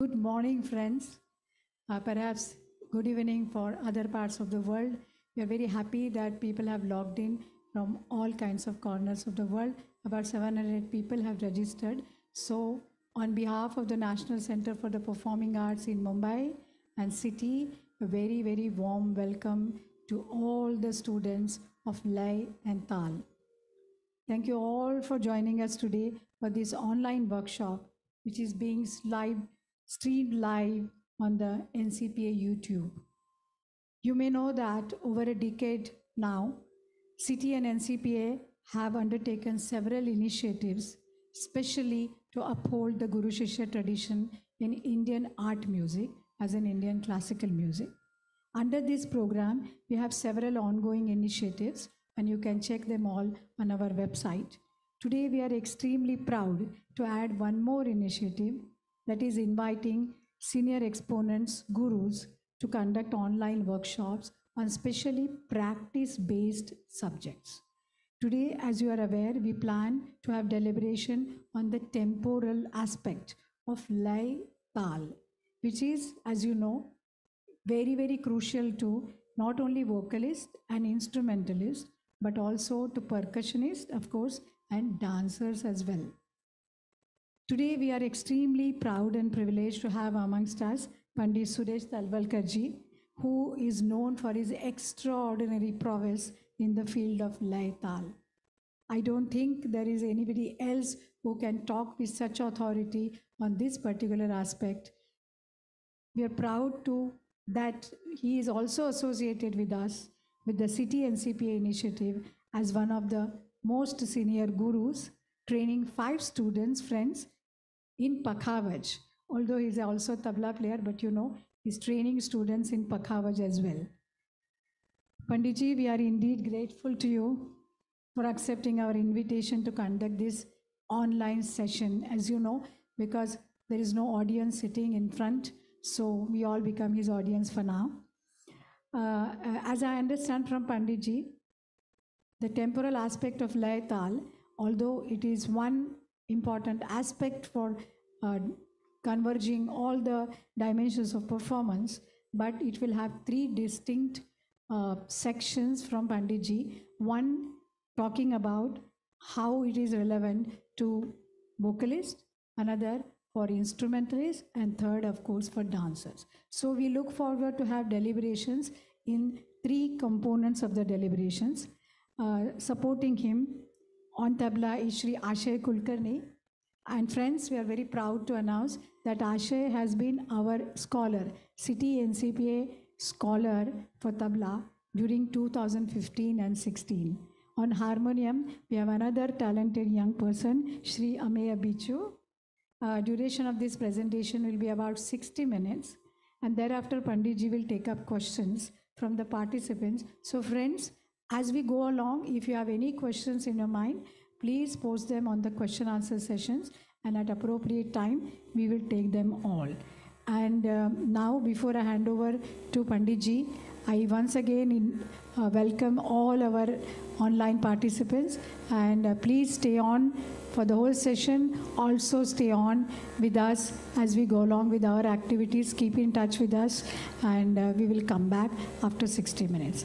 Good morning, friends. Perhaps good evening for other parts of the world. We are very happy that people have logged in from all kinds of corners of the world. About 700 people have registered. So, on behalf of the National Center for the Performing Arts in Mumbai and City, a very, very warm welcome to all the students of Lay and Tal. Thank you all for joining us today for this online workshop, which is being streamed live on the NCPA YouTube. You may know that over a decade now, City and NCPA have undertaken several initiatives, especially to uphold the Guru Shishya tradition in Indian art music as in Indian classical music. Under this program, we have several ongoing initiatives, and you can check them all on our website. Today, we are extremely proud to add one more initiative, that is inviting senior exponents, gurus, to conduct online workshops on specially practice-based subjects. Today, as you are aware, we plan to have deliberation on the temporal aspect of Lay Tal, which is, as you know, very, very crucial to not only vocalists and instrumentalists, but also to percussionists, of course, and dancers as well. Today, we are extremely proud and privileged to have amongst us Pandit Suresh Talwalkarji, who is known for his extraordinary prowess in the field of Lay Tal. I don't think there is anybody else who can talk with such authority on this particular aspect. We are proud that he is also associated with us with the City NCPA initiative as one of the most senior gurus, training 5 students, friends, in Pakhavaj. Although he's also a tabla player, but you know, he's training students in Pakhavaj as well. Panditji, we are indeed grateful to you for accepting our invitation to conduct this online session, as you know, because there is no audience sitting in front, so we all become his audience for now. As I understand from Panditji, the temporal aspect of Lay Tal, although it is one important aspect for converging all the dimensions of performance, but it will have 3 distinct sections from Panditji. One talking about how it is relevant to vocalists, another for instrumentalists, and third, of course, for dancers. So we look forward to have deliberations in 3 components of the deliberations. Supporting him on tabla is Shri Ashay Kulkarni. And friends, we are very proud to announce that Ashay has been our scholar, City NCPA scholar for tabla during 2015 and 16. On harmonium, we have another talented young person, Shri Ameya Bichu. Duration of this presentation will be about 60 minutes, and thereafter Panditji will take up questions from the participants. So friends, as we go along, if you have any questions in your mind, please post them on the question answer sessions, and at appropriate time, we will take them all. And now, before I hand over to Panditji, I once again welcome all our online participants, and please stay on for the whole session. Also stay on with us as we go along with our activities. Keep in touch with us, and we will come back after 60 minutes.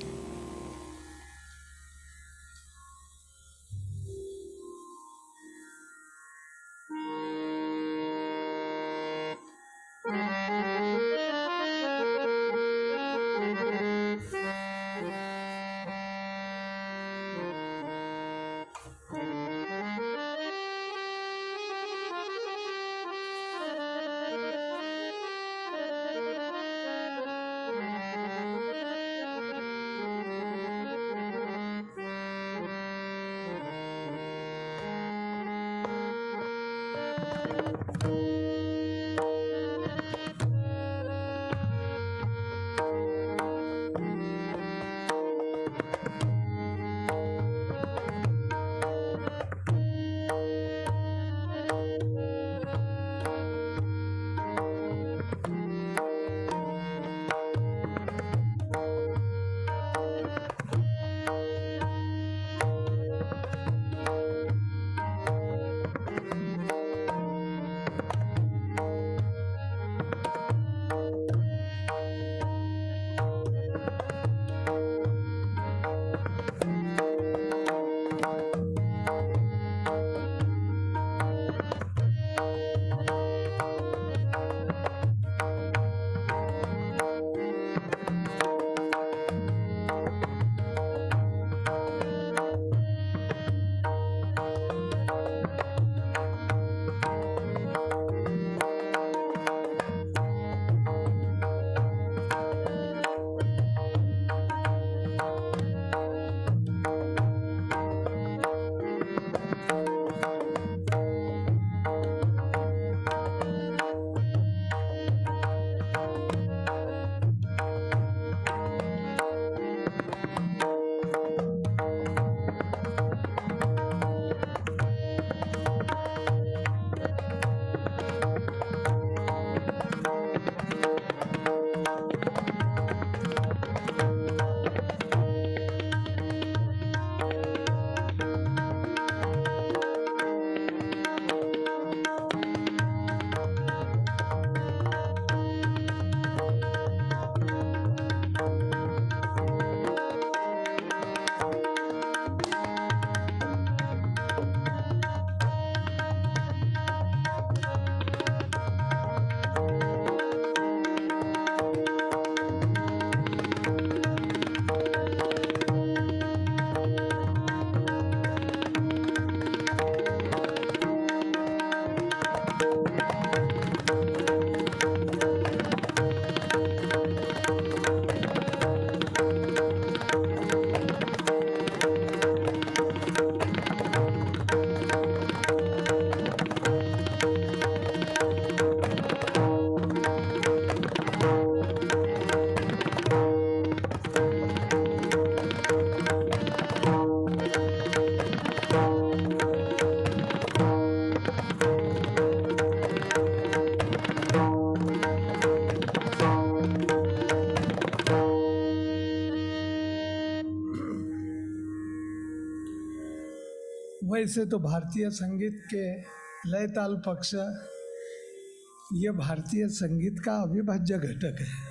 वैसे तो भारतीय संगीत के लय ताल पक्ष ये भारतीय संगीत का अविभाज्य घटक है।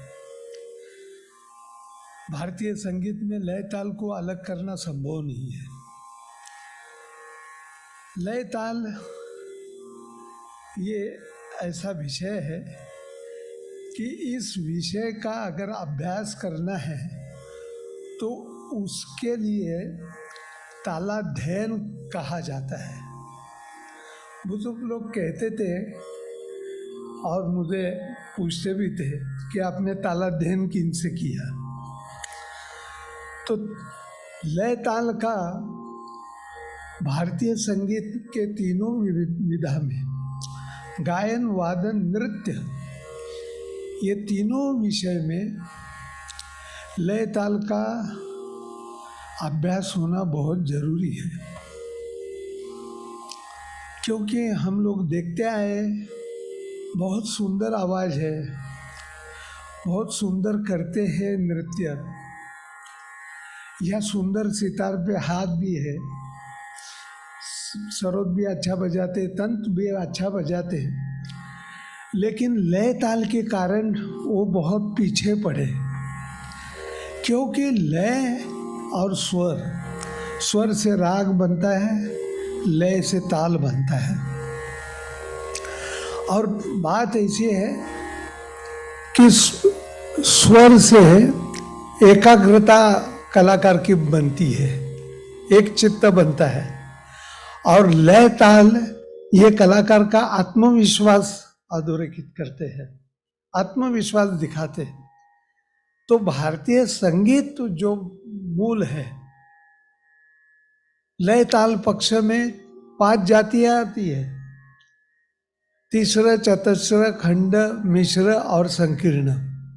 भारतीय संगीत में लय ताल को अलग करना संभव नहीं है। लय ताल ये ऐसा विषय है कि इस विषय का अगर अभ्यास करना है तो उसके लिए तालाध्ययन कहा जाता है। बुजुर्ग लोग कहते थे और मुझे पूछते भी थे कि आपने तालाध्ययन किन से किया। तो लय ताल का भारतीय संगीत के तीनों विधा में गायन, वादन, नृत्य, ये तीनों विषय में लय ताल का अभ्यास होना बहुत जरूरी है। क्योंकि हम लोग देखते आए बहुत सुंदर आवाज़ है, बहुत सुंदर करते हैं नृत्य, या सुंदर सितार पे हाथ भी है, सरोद भी अच्छा बजाते, तंत्र भी अच्छा बजाते, लेकिन लय ताल के कारण वो बहुत पीछे पड़े। क्योंकि लय और स्वर से राग बनता है, लय से ताल बनता है। और बात ऐसी है कि स्वर से एकाग्रता कलाकार की बनती है, एक चित्त बनता है, और लय ताल ये कलाकार का आत्मविश्वास अधोरेखित करते हैं, आत्मविश्वास दिखाते हैं। तो भारतीय संगीत जो मूल है, लय ताल पक्ष में 5 जातियां आती है, तीसरा, चतुस्र, खंड, मिश्र और संकीर्ण।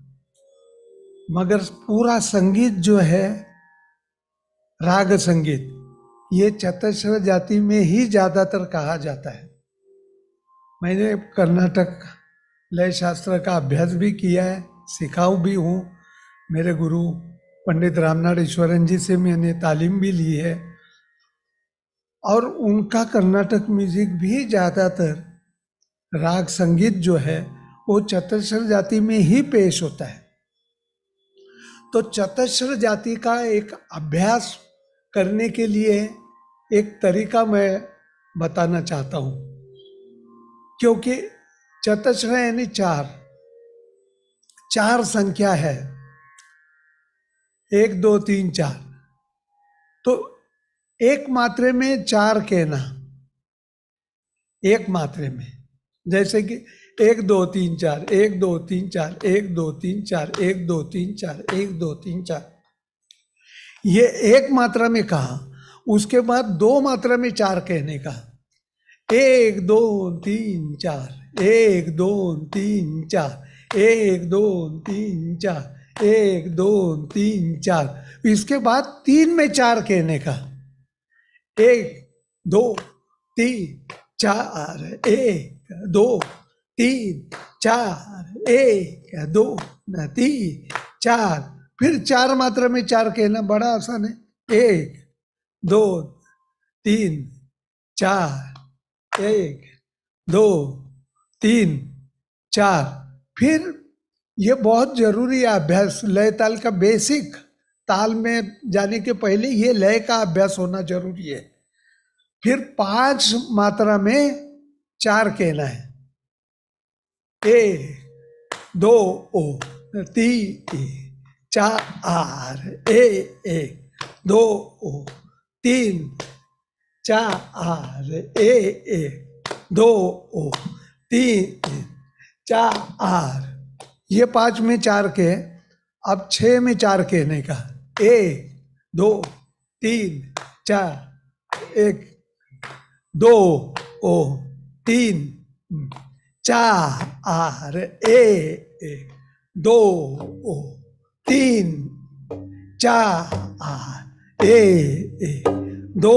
मगर पूरा संगीत जो है राग संगीत, ये चतुस्र जाति में ही ज्यादातर कहा जाता है। मैंने कर्नाटक लय शास्त्र का अभ्यास भी किया है, सिखाऊं भी हूँ। मेरे गुरु पंडित रामनाथ ईश्वरन जी से मैंने तालीम भी ली है, और उनका कर्नाटक म्यूजिक भी ज़्यादातर राग संगीत जो है वो चतुस्र जाति में ही पेश होता है। तो चतुस्र जाति का एक अभ्यास करने के लिए एक तरीका मैं बताना चाहता हूँ। क्योंकि चतुस्र यानी 4 संख्या है, 1 2 3 4, तो एक मात्रे में 4 कहना, एक मात्रे में, जैसे कि 1 2 3 4, 1 2 3 4, 1 2 3 4, 1 2 3 4, 1 2 3 4, ये एक मात्रा में कहा। उसके बाद 2 मात्रा में 4 कहने का, 1 2 3 4, 1 2 3 4, 1 2 3 4, 1 2 3 4। इसके बाद 3 में 4 कहने का, 1 2 3 4, 1 2 3 4, 1 2 3 4, फिर 4 मात्रा में 4 कहना बड़ा आसान है। 1 2 3 4, 1 2 3 4। फिर ये बहुत जरूरी है अभ्यास, लय ताल का बेसिक। ताल में जाने के पहले ये लय का अभ्यास होना जरूरी है। फिर 5 मात्रा में 4 कहना है, 1 2 3 4, 1 2 3 4, 1 2 3 4। ये 5 में 4 के, अब 6 में 4 कहने का, 1 2 3 4, 1 2 3 4, 1 2 3 4, 1 2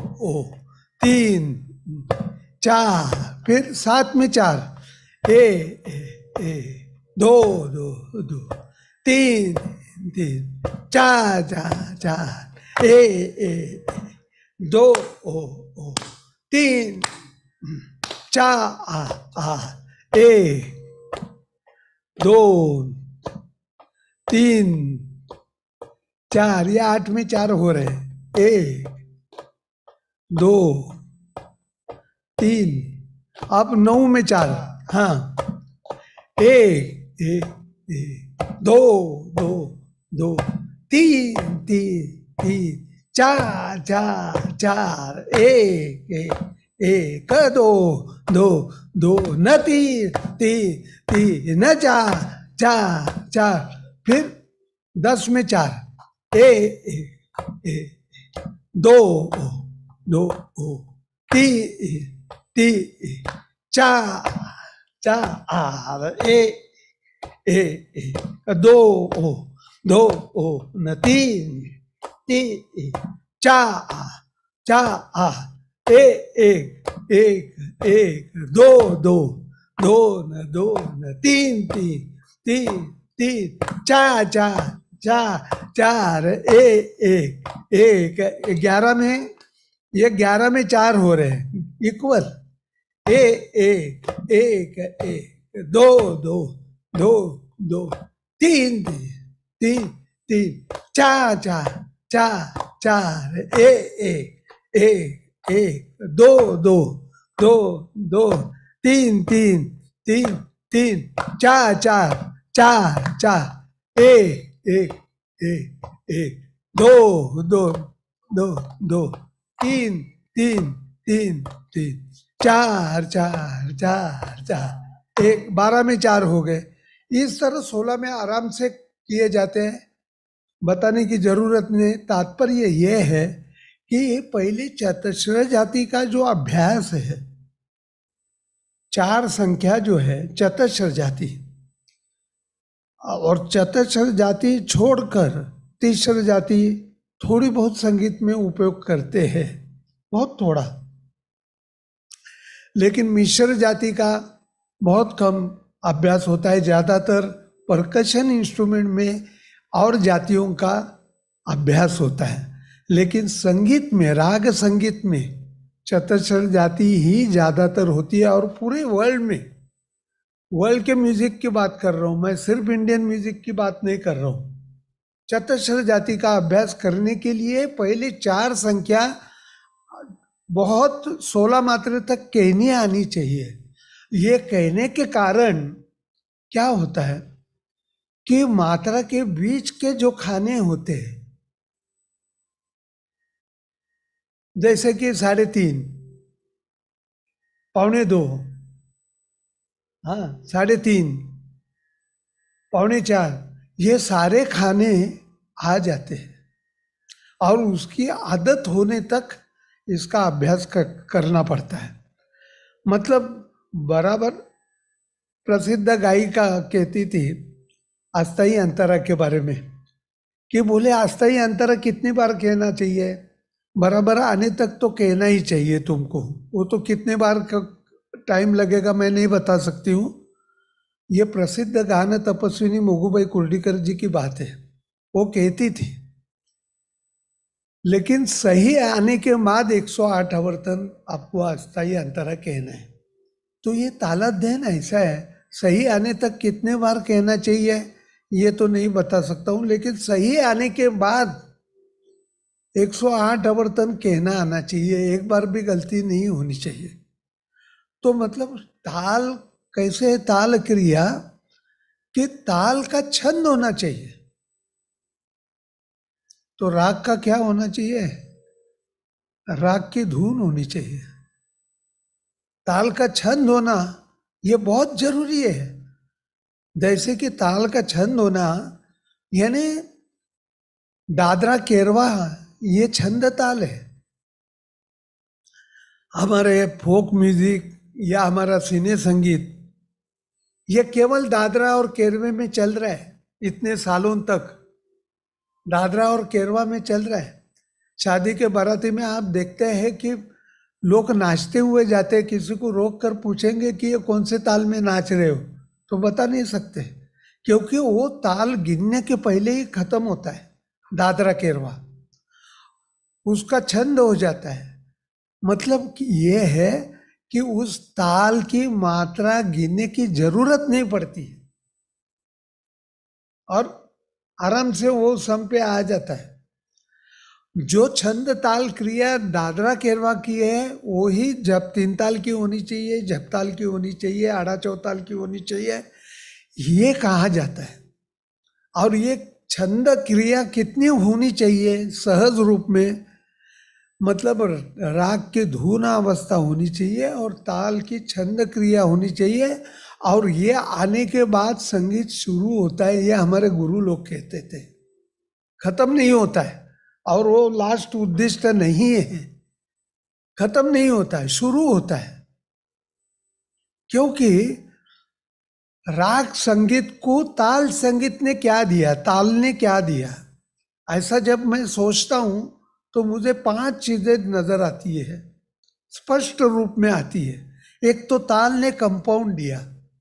3 4। फिर 7 में 4, 1 2 2 3 3 4 4 4, 1 दो ओ, तीन चार एक दो तीन चार, ये 8 में 4 हो रहे हैं। एक दो तीन, अब 9 में 4, हाँ एक एक एक दो दो दो तीन तीन तीन चार चार चार एक एक एक दो दो दो न तीन तीन तीन न चार चार चार, फिर 10 में 4 एक दो दो तीन तीन चार चार एक दो दो न तीन तीन चार चार एक एक दो दो दो न तीन तीन तीन तीन चार चार चार चार एक 11 में, ये 11 में 4 हो रहे हैं इक्वल। एक दो दो दो दो तीन तीन तीन चार चार चार चार एक दो दो दो दो तीन तीन तीन तीन चार चार चार चार एक दो दो दो दो तीन तीन तीन तीन चार चार चार चार एक, 12 में 4 हो गए। इस तरह 16 में आराम से किए जाते हैं, बताने की जरूरत नहीं। तात्पर्य यह है कि पहले चतस्र जाति का जो अभ्यास है, 4 संख्या जो है चतस्र जाति, और चतस्र जाति छोड़कर तीसर जाति थोड़ी बहुत संगीत में उपयोग करते हैं, बहुत थोड़ा, लेकिन मिश्र जाति का बहुत कम अभ्यास होता है। ज़्यादातर परकशन इंस्ट्रूमेंट में और जातियों का अभ्यास होता है, लेकिन संगीत में, राग संगीत में चतस्र जाति ही ज़्यादातर होती है। और पूरे वर्ल्ड में, वर्ल्ड के म्यूजिक की बात कर रहा हूँ मैं, सिर्फ इंडियन म्यूजिक की बात नहीं कर रहा हूँ। चतस्र जाति का अभ्यास करने के लिए पहले 4 संख्या बहुत 16 मात्रा तक कहनी आनी चाहिए। ये कहने के कारण क्या होता है कि मात्रा के बीच के जो खाने होते हैं, जैसे कि 3.5, 2.25, हाँ 3.5, 4.25, ये सारे खाने आ जाते हैं और उसकी आदत होने तक इसका अभ्यास करना पड़ता है। मतलब बराबर प्रसिद्ध गायिका कहती थी अस्थाई अंतरा के बारे में कि बोले अस्थाई अंतरा कितनी बार कहना चाहिए, बराबर आने तक तो कहना ही चाहिए तुमको। वो तो कितने बार टाइम लगेगा मैं नहीं बता सकती हूँ। ये प्रसिद्ध गान तपस्विनी मोगूबाई कुर्डीकर जी की बात है, वो कहती थी। लेकिन सही आने के बाद 108 आवर्तन आपको अस्थाई अंतरा कहना है। तो ये तालाध्यान ऐसा है, सही आने तक कितने बार कहना चाहिए ये तो नहीं बता सकता हूँ, लेकिन सही आने के बाद 108 आवर्तन कहना आना चाहिए, एक बार भी गलती नहीं होनी चाहिए। तो मतलब ताल कैसे है, ताल क्रिया कि ताल का छंद होना चाहिए। तो राग का क्या होना चाहिए, राग की धुन होनी चाहिए। ताल का छंद होना ये बहुत जरूरी है। जैसे कि ताल का छंद होना यानी दादरा केरवा ये छंद ताल है। हमारे फोक म्यूजिक या हमारा सिने संगीत ये केवल दादरा और केरवे में चल रहा है, इतने सालों तक दादरा और केरवा में चल रहा है। शादी के बाराती में आप देखते हैं कि लोग नाचते हुए जाते हैं, किसी को रोक कर पूछेंगे कि ये कौन से ताल में नाच रहे हो तो बता नहीं सकते, क्योंकि वो ताल गिनने के पहले ही खत्म होता है दादरा केरवा। उसका छंद हो जाता है। मतलब कि ये है कि उस ताल की मात्रा गिनने की जरूरत नहीं पड़ती और आराम से वो सम पे आ जाता है। जो छंद ताल क्रिया दादरा केरवा की है वो ही जप तीन ताल की होनी चाहिए, जप ताल की होनी चाहिए, आड़ा चौताल की होनी चाहिए, ये कहा जाता है। और ये छंद क्रिया कितनी होनी चाहिए सहज रूप में, मतलब राग की धुन अवस्था होनी चाहिए और ताल की छंद क्रिया होनी चाहिए। और ये आने के बाद संगीत शुरू होता है, ये हमारे गुरु लोग कहते थे। खत्म नहीं होता है और वो लास्ट उद्दिष्ट नहीं है, खत्म नहीं होता है, शुरू होता है। क्योंकि राग संगीत को ताल संगीत ने क्या दिया, ताल ने क्या दिया, ऐसा जब मैं सोचता हूं तो मुझे 5 चीजें नजर आती है, स्पष्ट रूप में आती है। एक तो ताल ने कंपाउंड दिया,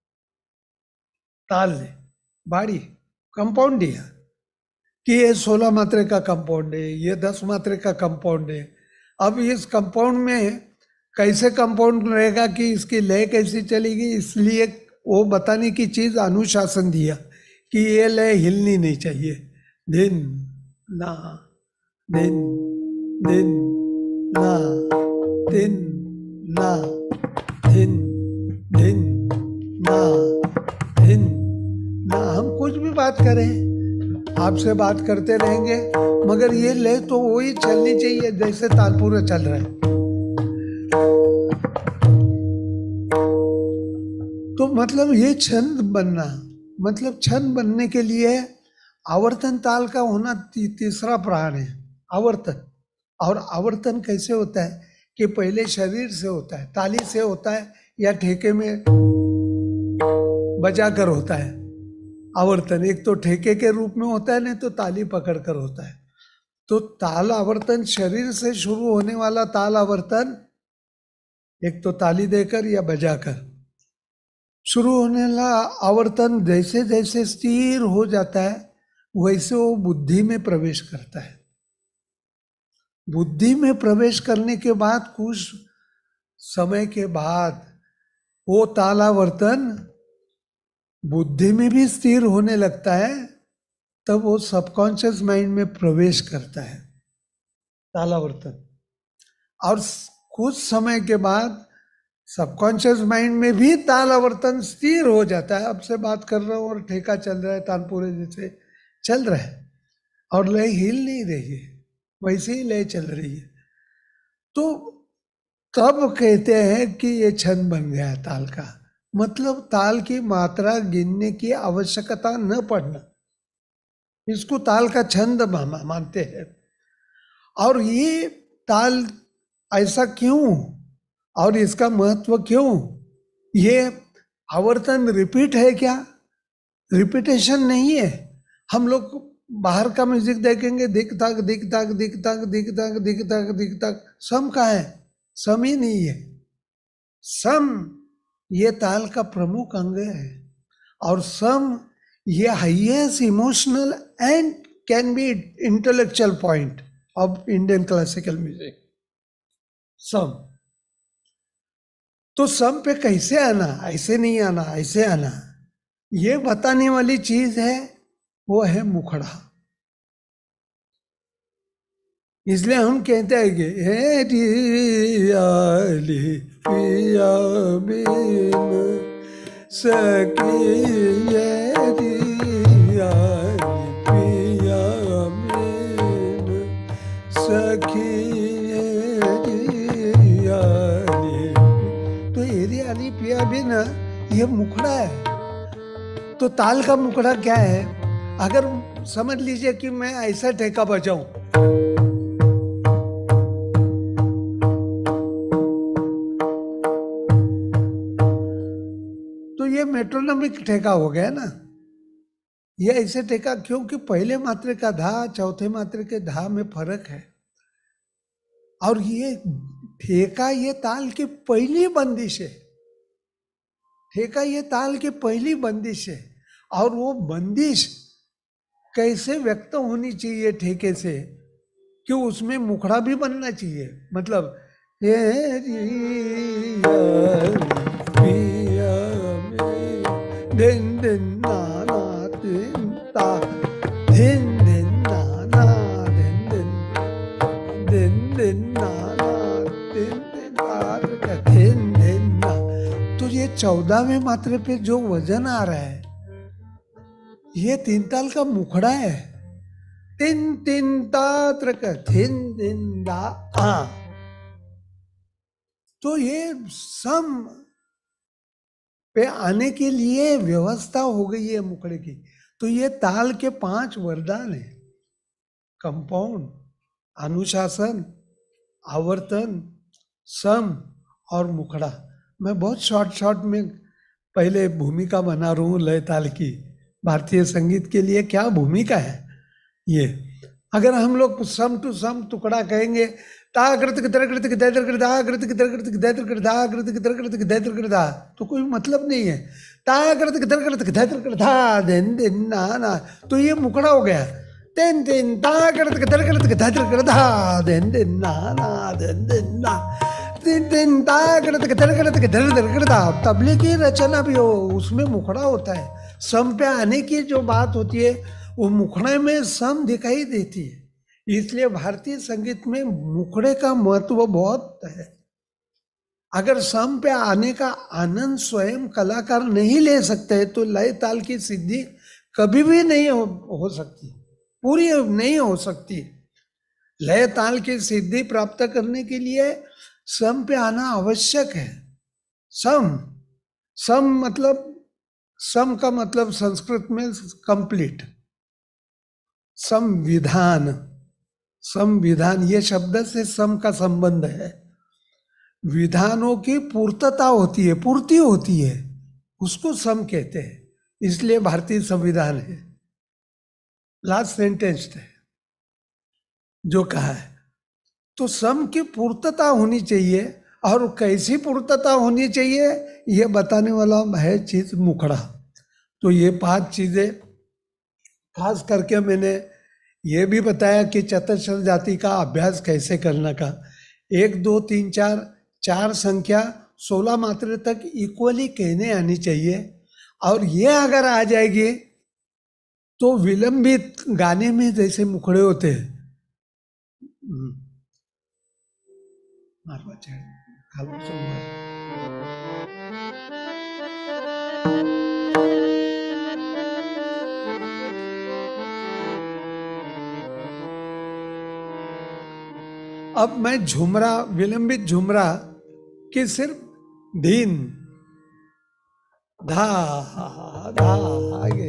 ताल ने बाड़ी कंपाउंड दिया कि ये 16 मात्रे का कंपाउंड है, ये 10 मात्रे का कंपाउंड है। अब इस कंपाउंड में कैसे कंपाउंड रहेगा कि इसकी लय कैसी चलेगी, इसलिए वो बताने की चीज अनुशासन दिया कि ये लय हिलनी नहीं चाहिए। दिन ना दिन दिन ना दिन ना दिन दिन ना दिन ना। हम कुछ भी बात करें, आपसे बात करते रहेंगे, मगर ये लय तो वही चलनी चाहिए जैसे तालपुरा चल रहा है। तो मतलब ये छंद बनना, मतलब छंद बनने के लिए आवर्तन ताल का होना तीसरा प्राण है, आवर्तन। और आवर्तन कैसे होता है कि पहले शरीर से होता है, ताली से होता है या ठेके में बजाकर होता है आवर्तन। एक तो ठेके के रूप में होता है, नहीं तो ताली पकड़कर होता है। तो ताल आवर्तन शरीर से शुरू होने वाला ताल आवर्तन, एक तो ताली देकर या बजाकर शुरू होने वाला आवर्तन जैसे जैसे स्थिर हो जाता है वैसे वो बुद्धि में प्रवेश करता है। बुद्धि में प्रवेश करने के बाद कुछ समय के बाद वो तालावर्तन बुद्धि में भी स्थिर होने लगता है, तब वो सबकॉन्शियस माइंड में प्रवेश करता है तालावर्तन। और कुछ समय के बाद सबकॉन्शियस माइंड में भी तालावर्तन स्थिर हो जाता है। अब से बात कर रहा हूँ और ठेका चल रहा है, तानपुरे जैसे चल रहा है और लय हिल नहीं रही है, वैसे ही लय चल रही है। तो तब कहते हैं कि ये छंद बन गया है ताल का। मतलब ताल की मात्रा गिनने की आवश्यकता न पड़ना, इसको ताल का छंद मानते हैं। और ये ताल ऐसा क्यों और इसका महत्व क्यों? ये आवर्तन रिपीट है क्या? रिपीटेशन नहीं है। हम लोग बाहर का म्यूजिक देखेंगे, दिख तक दिख तक दिख तक दिख तक दिख तक दिख तक, सम कहाँ है? सम ही नहीं है। सम ये ताल का प्रमुख अंग है और सम ये highest emotional and can be intellectual point of Indian classical music, sam. तो सम पे कैसे आना? ऐसे नहीं आना, ऐसे आना। ये बताने वाली चीज है, वो है मुखड़ा। इसलिए हम कहते हैं कि हे रियाली पिया बिन सकी, ये रियाली पिया बिन सखी, ये रियाली। तो ये रियाली पिया बिन ये मुखड़ा है। तो ताल का मुखड़ा क्या है? अगर समझ लीजिए कि मैं ऐसा ठेका बजाऊं, तो ये मेट्रोनोमिक ठेका हो गया ना। ये ऐसे ठेका क्योंकि पहले मात्रे का धा चौथे मात्रे के धा में फर्क है। और ये ठेका ये ताल की पहली बंदिश है। ठेका ये ताल की पहली बंदिश है। और वो बंदिश कैसे व्यक्त होनी चाहिए ठेके से, कि उसमें मुखड़ा भी बनना चाहिए। मतलब दिन दिन नाना दिन ता दिन दिन नाना दिन दिन दिन दिन नाना दिन दिन तार का दिन दिन ना। तो ये 14वें मात्रे पे जो वजन आ रहा है ये 3 ताल का मुखड़ा है। तिन तिन तात्र का थिन दिन दा आ। तो ये सम पे आने के लिए व्यवस्था हो गई है मुखड़े की। तो ये ताल के 5 वरदान है, कंपाउंड, अनुशासन, आवर्तन, सम और मुखड़ा। मैं बहुत शॉर्ट में पहले भूमिका बना रहा हूँ लय ताल की। भारतीय संगीत के लिए क्या भूमिका है ये। अगर हम लोग सम टू सम टुकड़ा कहेंगे ता कृत की तरह कृत की दैत्र कृत आ कृत की तरह कृत की दैत्र कृत आ कृत की तरह कृत की दैत्र कृत आ, तो कोई मतलब नहीं है। ता कृत की तरह कृत की दैत्र कृत आ दिन दिन ना ना, तो ये मुखड़ा हो गया। दिन दिन ता कृत की तरह कृत की दैत्र कृत आ दिन दिन ना ना दिन दिन ना दिन दिन ता कृत की तरह कृत की दैत्र कृत आ। तबले की रचना भी हो उसमें मुखड़ा होता है। सम पे आने की जो बात होती है वो मुखड़े में सम दिखाई देती है। इसलिए भारतीय संगीत में मुखड़े का महत्व बहुत है। अगर सम पे आने का आनंद स्वयं कलाकार नहीं ले सकते तो लय ताल की सिद्धि कभी भी नहीं हो सकती, पूरी नहीं हो सकती। लय ताल की सिद्धि प्राप्त करने के लिए सम पे आना आवश्यक है। सम सम मतलब, सम का मतलब संस्कृत में कंप्लीट। संविधान, संविधान ये शब्द से सम का संबंध है। विधानों की पूर्तता होती है, पूर्ति होती है, उसको सम कहते हैं। इसलिए भारतीय संविधान है। लास्ट सेंटेंस है जो कहा है। तो सम की पूर्तता होनी चाहिए। और कैसी पूर्तता होनी चाहिए ये बताने वाला है चीज मुखड़ा। तो ये 5 चीजें खास करके मैंने ये भी बताया कि चतुस्वर जाति का अभ्यास कैसे करना का। 1 2 3 4 4 संख्या 16 मात्रा तक इक्वली कहने आनी चाहिए। और ये अगर आ जाएगी तो विलंबित गाने में जैसे मुखड़े होते हैं। अब मैं झुमरा, विलंबित झुमरा कि सिर्फ धीन धा धा आगे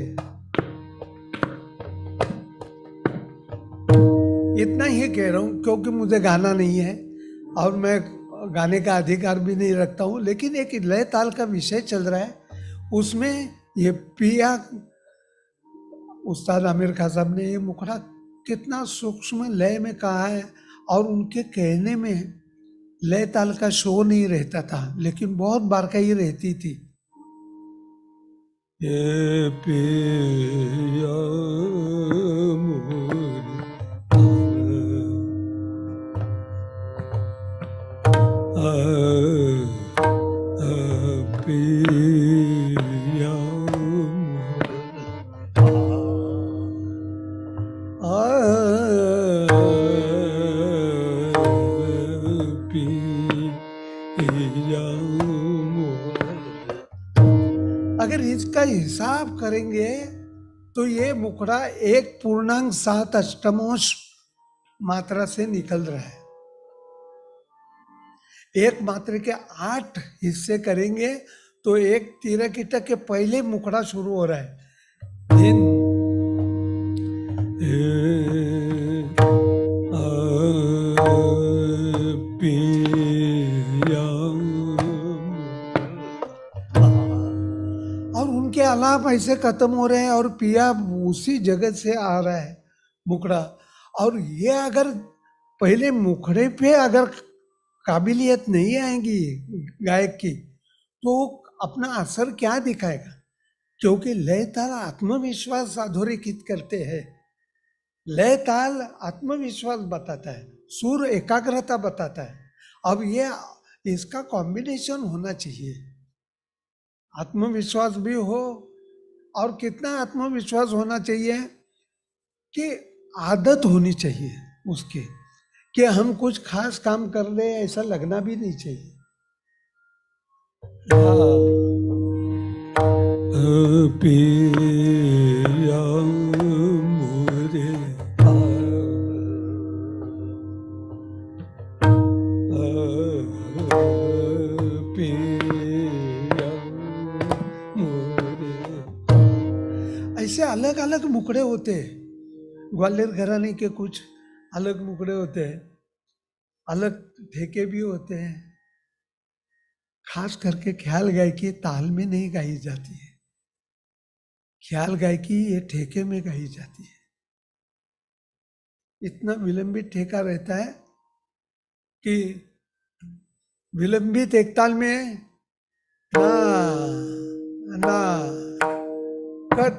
इतना ही कह रहा हूं क्योंकि मुझे गाना नहीं है और मैं गाने का अधिकार भी नहीं रखता हूं। लेकिन एक लय ताल का विषय चल रहा है, उसमें ये पिया उस्ताद आमिर खान साहब ने ये मुखड़ा कितना सूक्ष्म लय में कहा है। और उनके कहने में लय ताल का शो नहीं रहता था, लेकिन बहुत बारकाई रहती थी। ये पिया अगर इसका हिसाब करेंगे तो ये मुखड़ा 1.7 अष्टमोश मात्रा से निकल रहा है। एक मात्रा के 8 हिस्से करेंगे तो एक तीरकीटक के पहले मुखड़ा शुरू हो रहा है। दिन और उनके आलाप ऐसे खत्म हो रहे हैं और पिया उसी जगह से आ रहा है मुखड़ा। और ये अगर पहले मुखड़े पे अगर काबिलियत नहीं आएगी गायक की तो अपना असर क्या दिखाएगा। क्योंकि लय ताल आत्मविश्वास अधोरेखित करते हैं। लय ताल आत्मविश्वास बताता है, सुर एकाग्रता बताता है। अब ये इसका कॉम्बिनेशन होना चाहिए, आत्मविश्वास भी हो। और कितना आत्मविश्वास होना चाहिए कि आदत होनी चाहिए उसकी, कि हम कुछ खास काम कर रहे हैं ऐसा लगना भी नहीं चाहिए। पिया मोरे पिया मोरे। ऐसे अलग अलग मुखड़े होते हैं, ग्वालियर घराने के कुछ अलग मुखड़े होते हैं, अलग ठेके भी होते हैं। खास करके ख्याल गायकी ताल में नहीं गाई जाती है, ख्याल गायकी ये ठेके में गाई जाती है। इतना विलंबित ठेका रहता है कि विलंबित एक ताल में ना ना कट,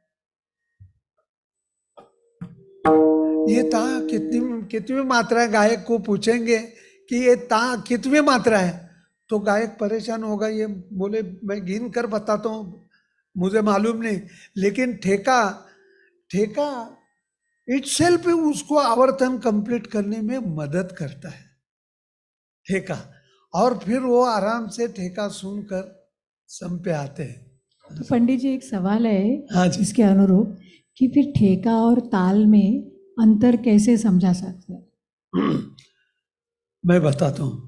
ये ता कितनी कितनी मात्रा है, गायक को पूछेंगे कि ये ता कितनी मात्रा है तो गायक परेशान होगा, ये बोले मैं गिन कर बताता हूँ मुझे मालूम नहीं। लेकिन ठेका ठेका इटसेल्फ उसको आवर्तन कंप्लीट करने में मदद करता है ठेका, और फिर वो आराम से ठेका सुनकर सम पे आते हैं। तो पंडित जी एक सवाल है हाँ जी। इसके अनुरूप कि फिर ठेका और ताल में अंतर कैसे समझा सकते हैं? मैं बताता हूँ।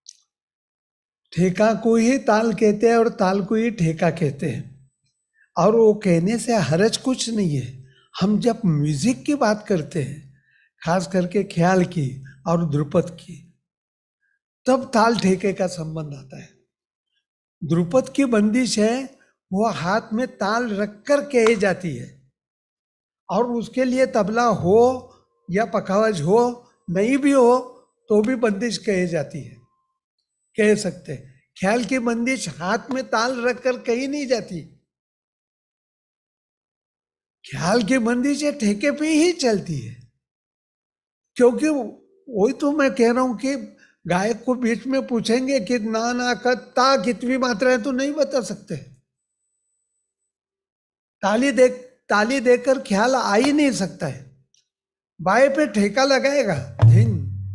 ठेका को ही ताल कहते हैं और ताल को ही ठेका कहते हैं, और वो कहने से हरज कुछ नहीं है। हम जब म्यूजिक की बात करते हैं, खास करके ख्याल की और ध्रुपद की, तब ताल ठेके का संबंध आता है। ध्रुपद की बंदिश है वो हाथ में ताल रखकर कही जाती है, और उसके लिए तबला हो या पखावज हो, नहीं भी हो तो भी बंदिश कही जाती है, कह सकते हैं। ख्याल की बंदिश हाथ में ताल रखकर कही नहीं जाती, ख्याल की बंदिश ये ठेके पे ही चलती है। क्योंकि वही तो मैं कह रहा हूं कि गायक को बीच में पूछेंगे कि ना ना का ता कितनी मात्रा है तो नहीं बता सकते। ताली देकर ख्याल आ ही नहीं सकता है। बाएं पे ठेका लगाएगा, धिन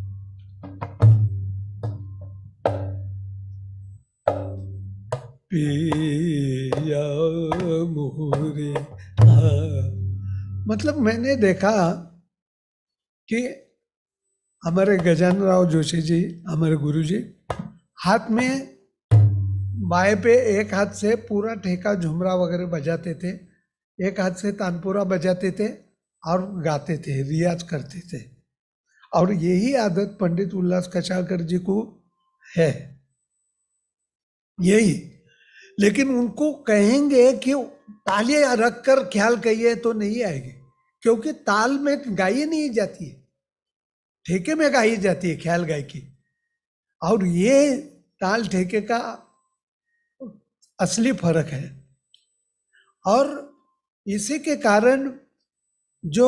पिया मोरे। मतलब मैंने देखा कि हमारे गजानन राव जोशी जी, हमारे गुरु जी, हाथ में बाएं पे एक हाथ से पूरा ठेका झुमरा वगैरह बजाते थे, एक हाथ से तानपुरा बजाते थे और गाते थे, रियाज करते थे। और यही आदत पंडित उल्लास कछालकर जी को है, यही। लेकिन उनको कहेंगे कि तालियां रखकर ख्याल कहिए तो नहीं आएगी, क्योंकि ताल में गाई नहीं जाती है, ठेके में गाई जाती है ख्याल गायकी। और ये ताल ठेके का असली फर्क है। और इसी के कारण जो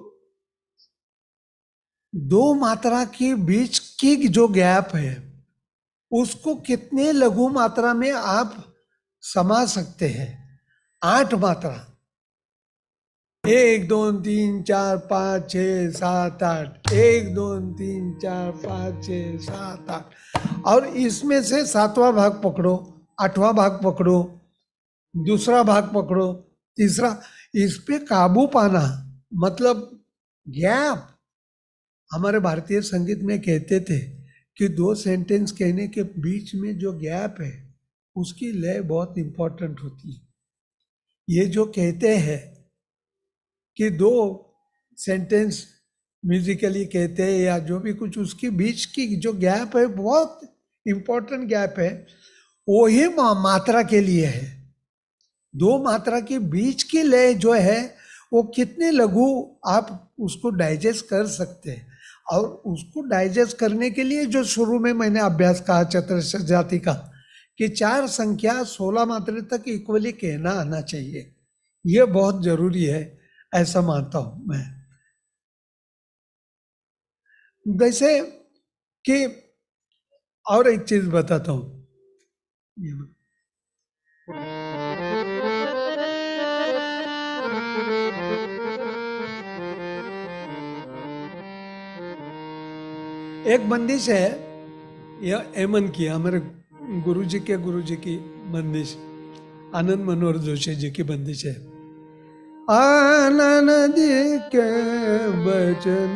दो मात्रा के बीच की जो गैप है उसको कितने लघु मात्रा में आप समा सकते हैं। 8 मात्रा, 1 2 3 4 5 6 7 8, 1 2 3 4 5 6 7 8, और इसमें से 7वां भाग पकड़ो, 8वां भाग पकड़ो, दूसरा भाग पकड़ो, तीसरा। इस पे काबू पाना मतलब गैप। हमारे भारतीय संगीत में कहते थे कि 2 सेंटेंस कहने के बीच में जो गैप है उसकी लय बहुत इंपॉर्टेंट होती है। ये जो कहते हैं कि 2 सेंटेंस म्यूजिकली कहते हैं या जो भी कुछ, उसके बीच की जो गैप है बहुत इंपॉर्टेंट गैप है, वो ही मात्रा के लिए है। 2 मात्रा के बीच की लय जो है वो कितने लघु आप उसको डाइजेस्ट कर सकते हैं। और उसको डाइजेस्ट करने के लिए जो शुरू में मैंने अभ्यास कहा चतुर्थ जाति का, कि 4 संख्या 16 मात्रा तक इक्वली कहना आना चाहिए, ये बहुत जरूरी है, ऐसा मानता हूं मैं। जैसे कि और एक चीज बताता हूँ। एक बंदिश है, यह एमन की, हमारे गुरुजी की बंदिश, आनंद मनोहर जोशी जी की बंदिश है। आनंद के बचन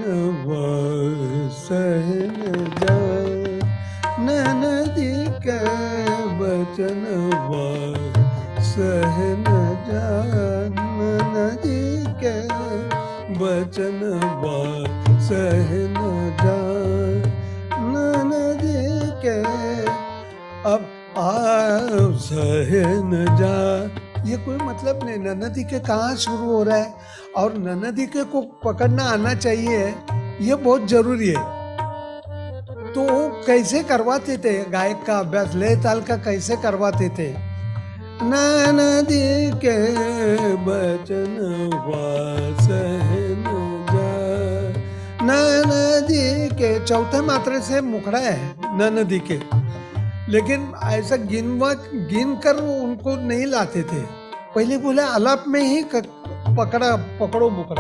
सहन जा, नदी के बचन सहन जा, नदी के बचन सहन जा, नदी के अब सहन जा। ये कोई मतलब नहीं, नदी के कहाँ शुरू हो रहा है और नदी के को पकड़ना आना चाहिए, ये बहुत जरूरी है। तो कैसे करवाते थे गायक का अभ्यास, लय ताल का कैसे करवाते थे? नदी के बचन सहन जा, नदी के चौथे मात्रे से मुखड़ा है नदी के, लेकिन ऐसा गिन कर उनको नहीं लाते थे, पहले बोले आलाप में ही पकड़ो मुकड़ा।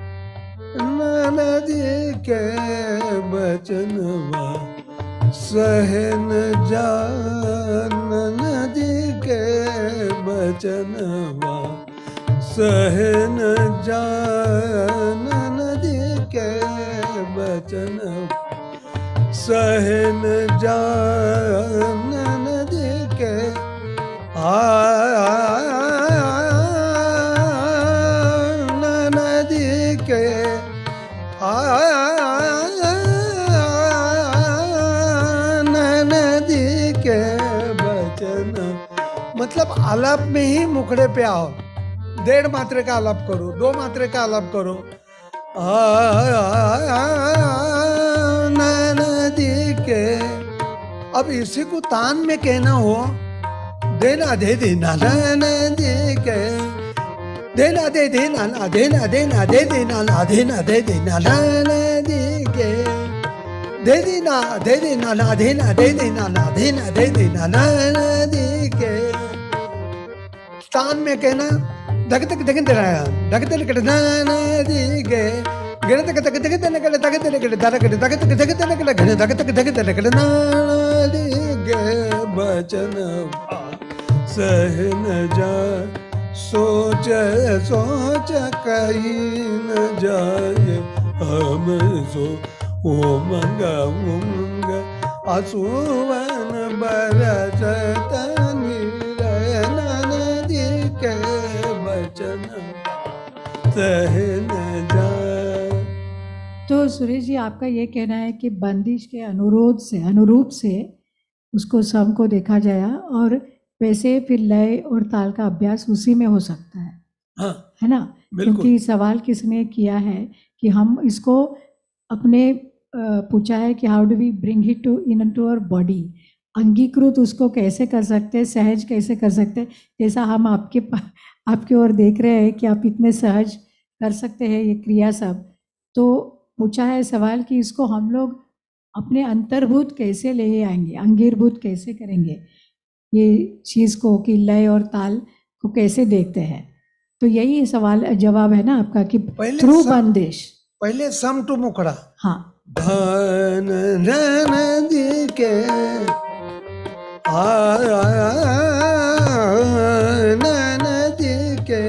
नदी के बचन सहन जा, नदी के बचन सहन जा, नदी के बचन सहन जा, नदी के नदी के नदी के बचन, मतलब आलाप में ही मुखड़े पे आओ, 1.5 मात्रे का आलाप करो, 2 मात्रे का आलाप करो, नदी के। अब इसी को तान में कहना हो, देना दे देना नदी के, देना दे देना ना देना देना दे देना ना देना दे देना नदी के, दे देना दे देना ना देना दे देना ना देना दे देना नदी के। तान में कहना धक धक धक धक धक धक नदी के, गिर तक तक तक तक तक तक तक तक तक तक तक तक तक तक तक नदी के बचन सहन जा, सोच सोच कहीं न जाए हम सो उमंग उमंग, आंसुवन बरसत नदी के बचन सहन जा। तो सुरेश जी, आपका ये कहना है कि बंदिश के अनुरूप से उसको सम को देखा जाए और वैसे फिर लय और ताल का अभ्यास उसी में हो सकता है। हाँ, है ना? क्योंकि सवाल किसने किया है कि हम इसको अपने पूछा है कि how do we bring it into our body, अंगीकृत उसको कैसे कर सकते हैं, सहज कैसे कर सकते हैं। जैसा हम आपके ओर देख रहे हैं कि आप इतने सहज कर सकते हैं ये क्रिया सब, तो पूछा है सवाल कि इसको हम लोग अपने अंतर्भूत कैसे ले आएंगे, अंगीभूत कैसे करेंगे ये चीज़ को, कि लय और ताल को कैसे देखते हैं। तो यही सवाल जवाब है ना आपका कि थ्रू बंदिश पहले सम टू मुखड़ा। हाँ, धन नदी के नदी के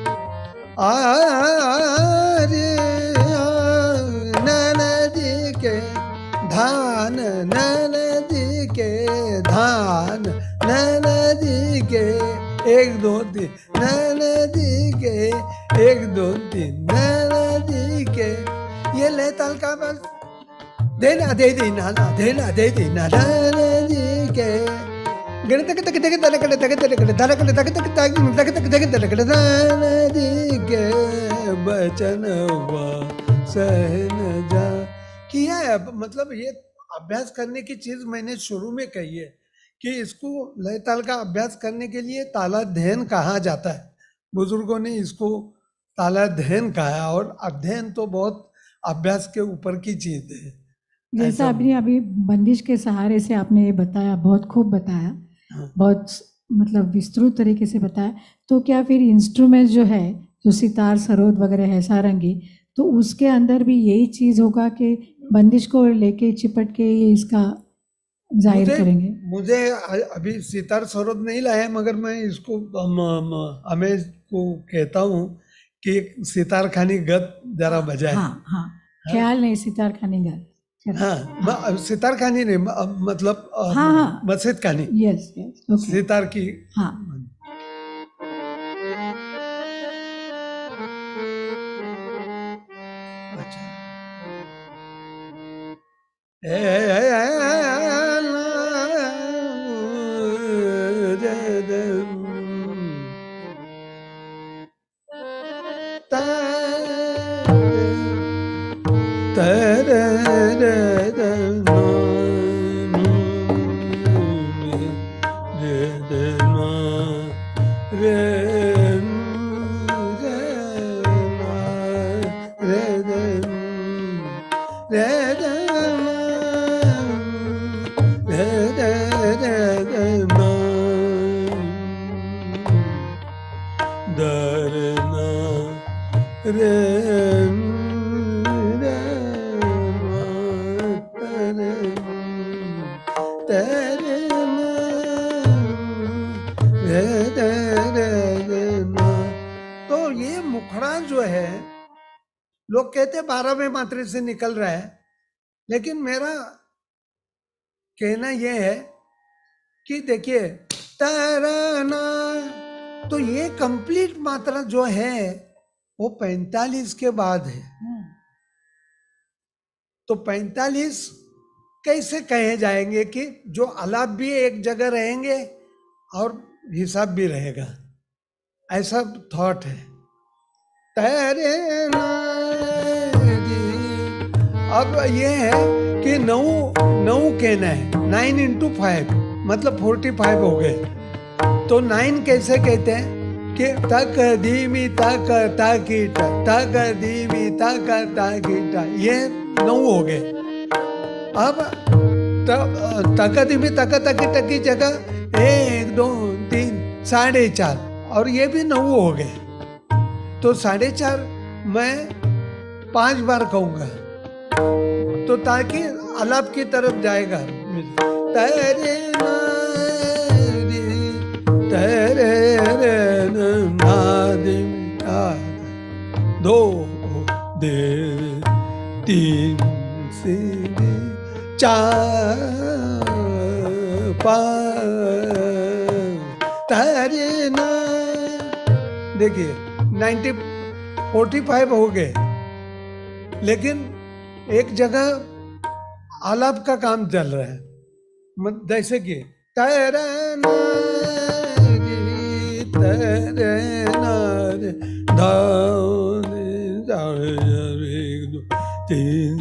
नदी के धान, नदी के धान, नदी के 1 2 3, नदी के 1 2 3, नदी के। ये लय ताल का बस देना दे देना ना देना दे देना नदी के, गिर तक तक तक तक तक तक तक तक तक तक तक तक नदी के बचन सहन जा। किया है, मतलब ये अभ्यास करने की चीज मैंने शुरू में कही है कि इसको लय ताल का अभ्यास करने के लिए तालाध्ययन कहा जाता है। बुजुर्गों ने इसको तालाध्ययन कहा है, और अध्ययन तो बहुत अभ्यास के ऊपर की चीज है। जैसा ऐसा आपने अभी बंदिश के सहारे से आपने ये बताया, बहुत खूब बताया, हाँ। बहुत मतलब विस्तृत तरीके से बताया। तो क्या फिर इंस्ट्रूमेंट जो है, जो सितार, सरोद वगैरह है, सारंगी, तो उसके अंदर भी यही चीज़ होगा कि बंदिश को लेके चिपट के ये इसका जाहिर मुझे करेंगे? मुझे अभी सितार सरोद नहीं लाया, मगर मैं इसको हमें को कहता हूँ कि सितार खानी गत जरा बजाए। हाँ हाँ, हाँ ख्याल नहीं, सितार खानी गा। हाँ, सितार खानी नहीं, मतलब हाँ हाँ, मस्जिद खानी, यस यस, ओके, सितार की। हाँ। अच्छा। ए, तो ये मुखड़ा जो है, लोग कहते 12वें मात्रे से निकल रहा है, लेकिन मेरा कहना यह है कि देखिए, तरना, तो ये कंप्लीट मात्रा जो है वो 45 के बाद है। तो 45 कैसे कहे जाएंगे कि जो आलाप भी एक जगह रहेंगे और हिसाब भी रहेगा, ऐसा थॉट है। तेरे अब ये है कि 9 कहना है, 9 into 5 मतलब 45 हो गए। तो 9 कैसे कहते हैं कि तक धीमी तक ताकीटा, तक धीमी तक ताकीटा, ये 9 हो गए। अब तक धीमी तक ताकीटा की जगह 1 2 3 4.5, और ये भी 9 हो गए। तो 4.5 मैं 5 बार कहूंगा, तो ताकि आलाप की तरफ जाएगा। तेरे दो दे 3 से 4 5 तेरे ना, देखिए 45 हो गए, लेकिन एक जगह आलाप का काम चल रहा है, जैसे कि तेरे तीन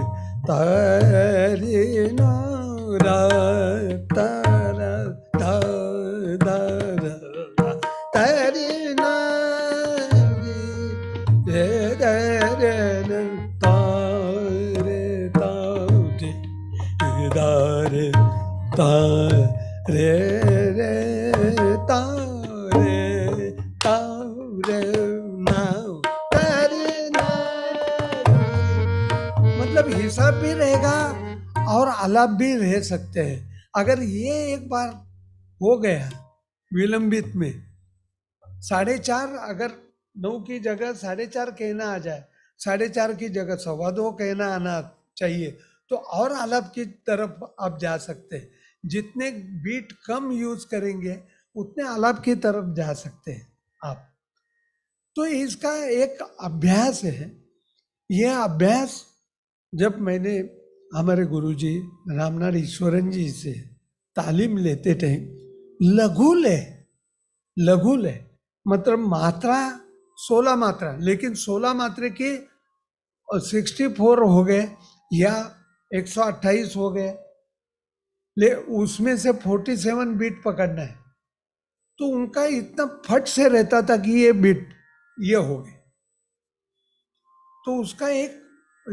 मतलब हिसाब भी रहेगा और आलाप भी रह सकते हैं। अगर ये एक बार हो गया विलंबित में, 4.5 अगर 9 की जगह 4.5 कहना आ जाए, 4.5 की जगह 2.15 कहना आना चाहिए, तो और आलाप की तरफ आप जा सकते हैं। जितने बीट कम यूज करेंगे उतने आलाप की तरफ जा सकते हैं आप। तो इसका एक अभ्यास है। यह अभ्यास जब मैंने हमारे गुरुजी रामनाथ ईश्वरन जी से तालीम लेते थे, लघु ले मतलब मात्रा 16 मात्रा, लेकिन 16 मात्रा की 64 हो गए या 128 हो गए, ले उसमें से 47 बीट पकड़ना है। तो उनका इतना फट से रहता था कि ये बीट ये हो गए। तो उसका एक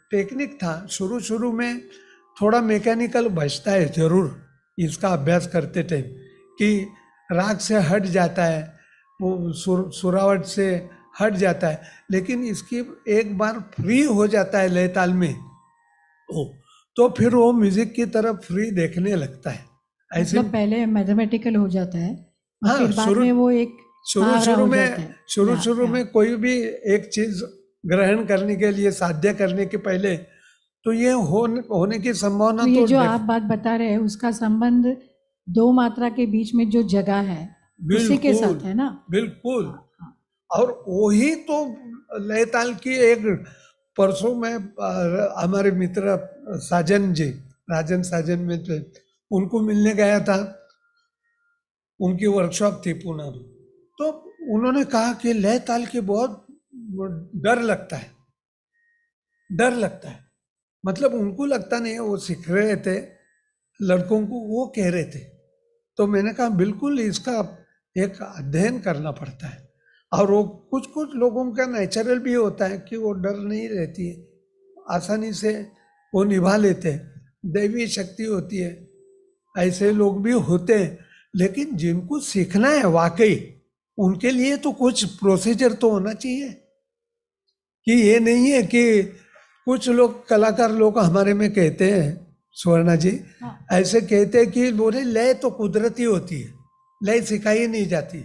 टेक्निक था। शुरू शुरू में थोड़ा मैकेनिकल बचता है जरूर, इसका अभ्यास करते टाइम, कि राग से हट जाता है, वो सुरावट से हट जाता है, लेकिन इसकी एक बार फ्री हो जाता है लय ताल में तो फिर वो म्यूजिक की तरफ फ्री देखने लगता है। ऐसे मतलब पहले मैथमेटिकल हो जाता है और हाँ, फिर बाद में वो एक मुहावरा शुरू हो जाता है। शुरू में कोई भी एक चीज ग्रहण करने के लिए, साध्य करने के पहले, तो ये होने की संभावना तो ये तो जो आप बात बता रहे हैं उसका संबंध दो मात्रा के बीच में जो जगह है उसी के साथ है ना। बिल्कुल। और वही तो लय ताल की एक, परसों में हमारे मित्र साजन जी, राजन साजन में थे, उनको मिलने गया था, उनकी वर्कशॉप थी पुणे में, तो उन्होंने कहा कि लय ताल की बहुत डर लगता है, डर लगता है। मतलब उनको लगता नहीं है, वो सीख रहे थे लड़कों को, वो कह रहे थे। तो मैंने कहा बिल्कुल इसका एक अध्ययन करना पड़ता है, और वो कुछ कुछ लोगों का नेचुरल भी होता है कि वो डर नहीं रहती है, आसानी से वो निभा लेते हैं, दैवी शक्ति होती है, ऐसे लोग भी होते हैं। लेकिन जिनको सीखना है वाकई, उनके लिए तो कुछ प्रोसीजर तो होना चाहिए, कि ये नहीं है कि कुछ लोग कलाकार लोग हमारे में कहते हैं, स्वर्णा जी ऐसे कहते हैं कि बोले लय तो कुदरती होती है, लय सिखाई नहीं जाती।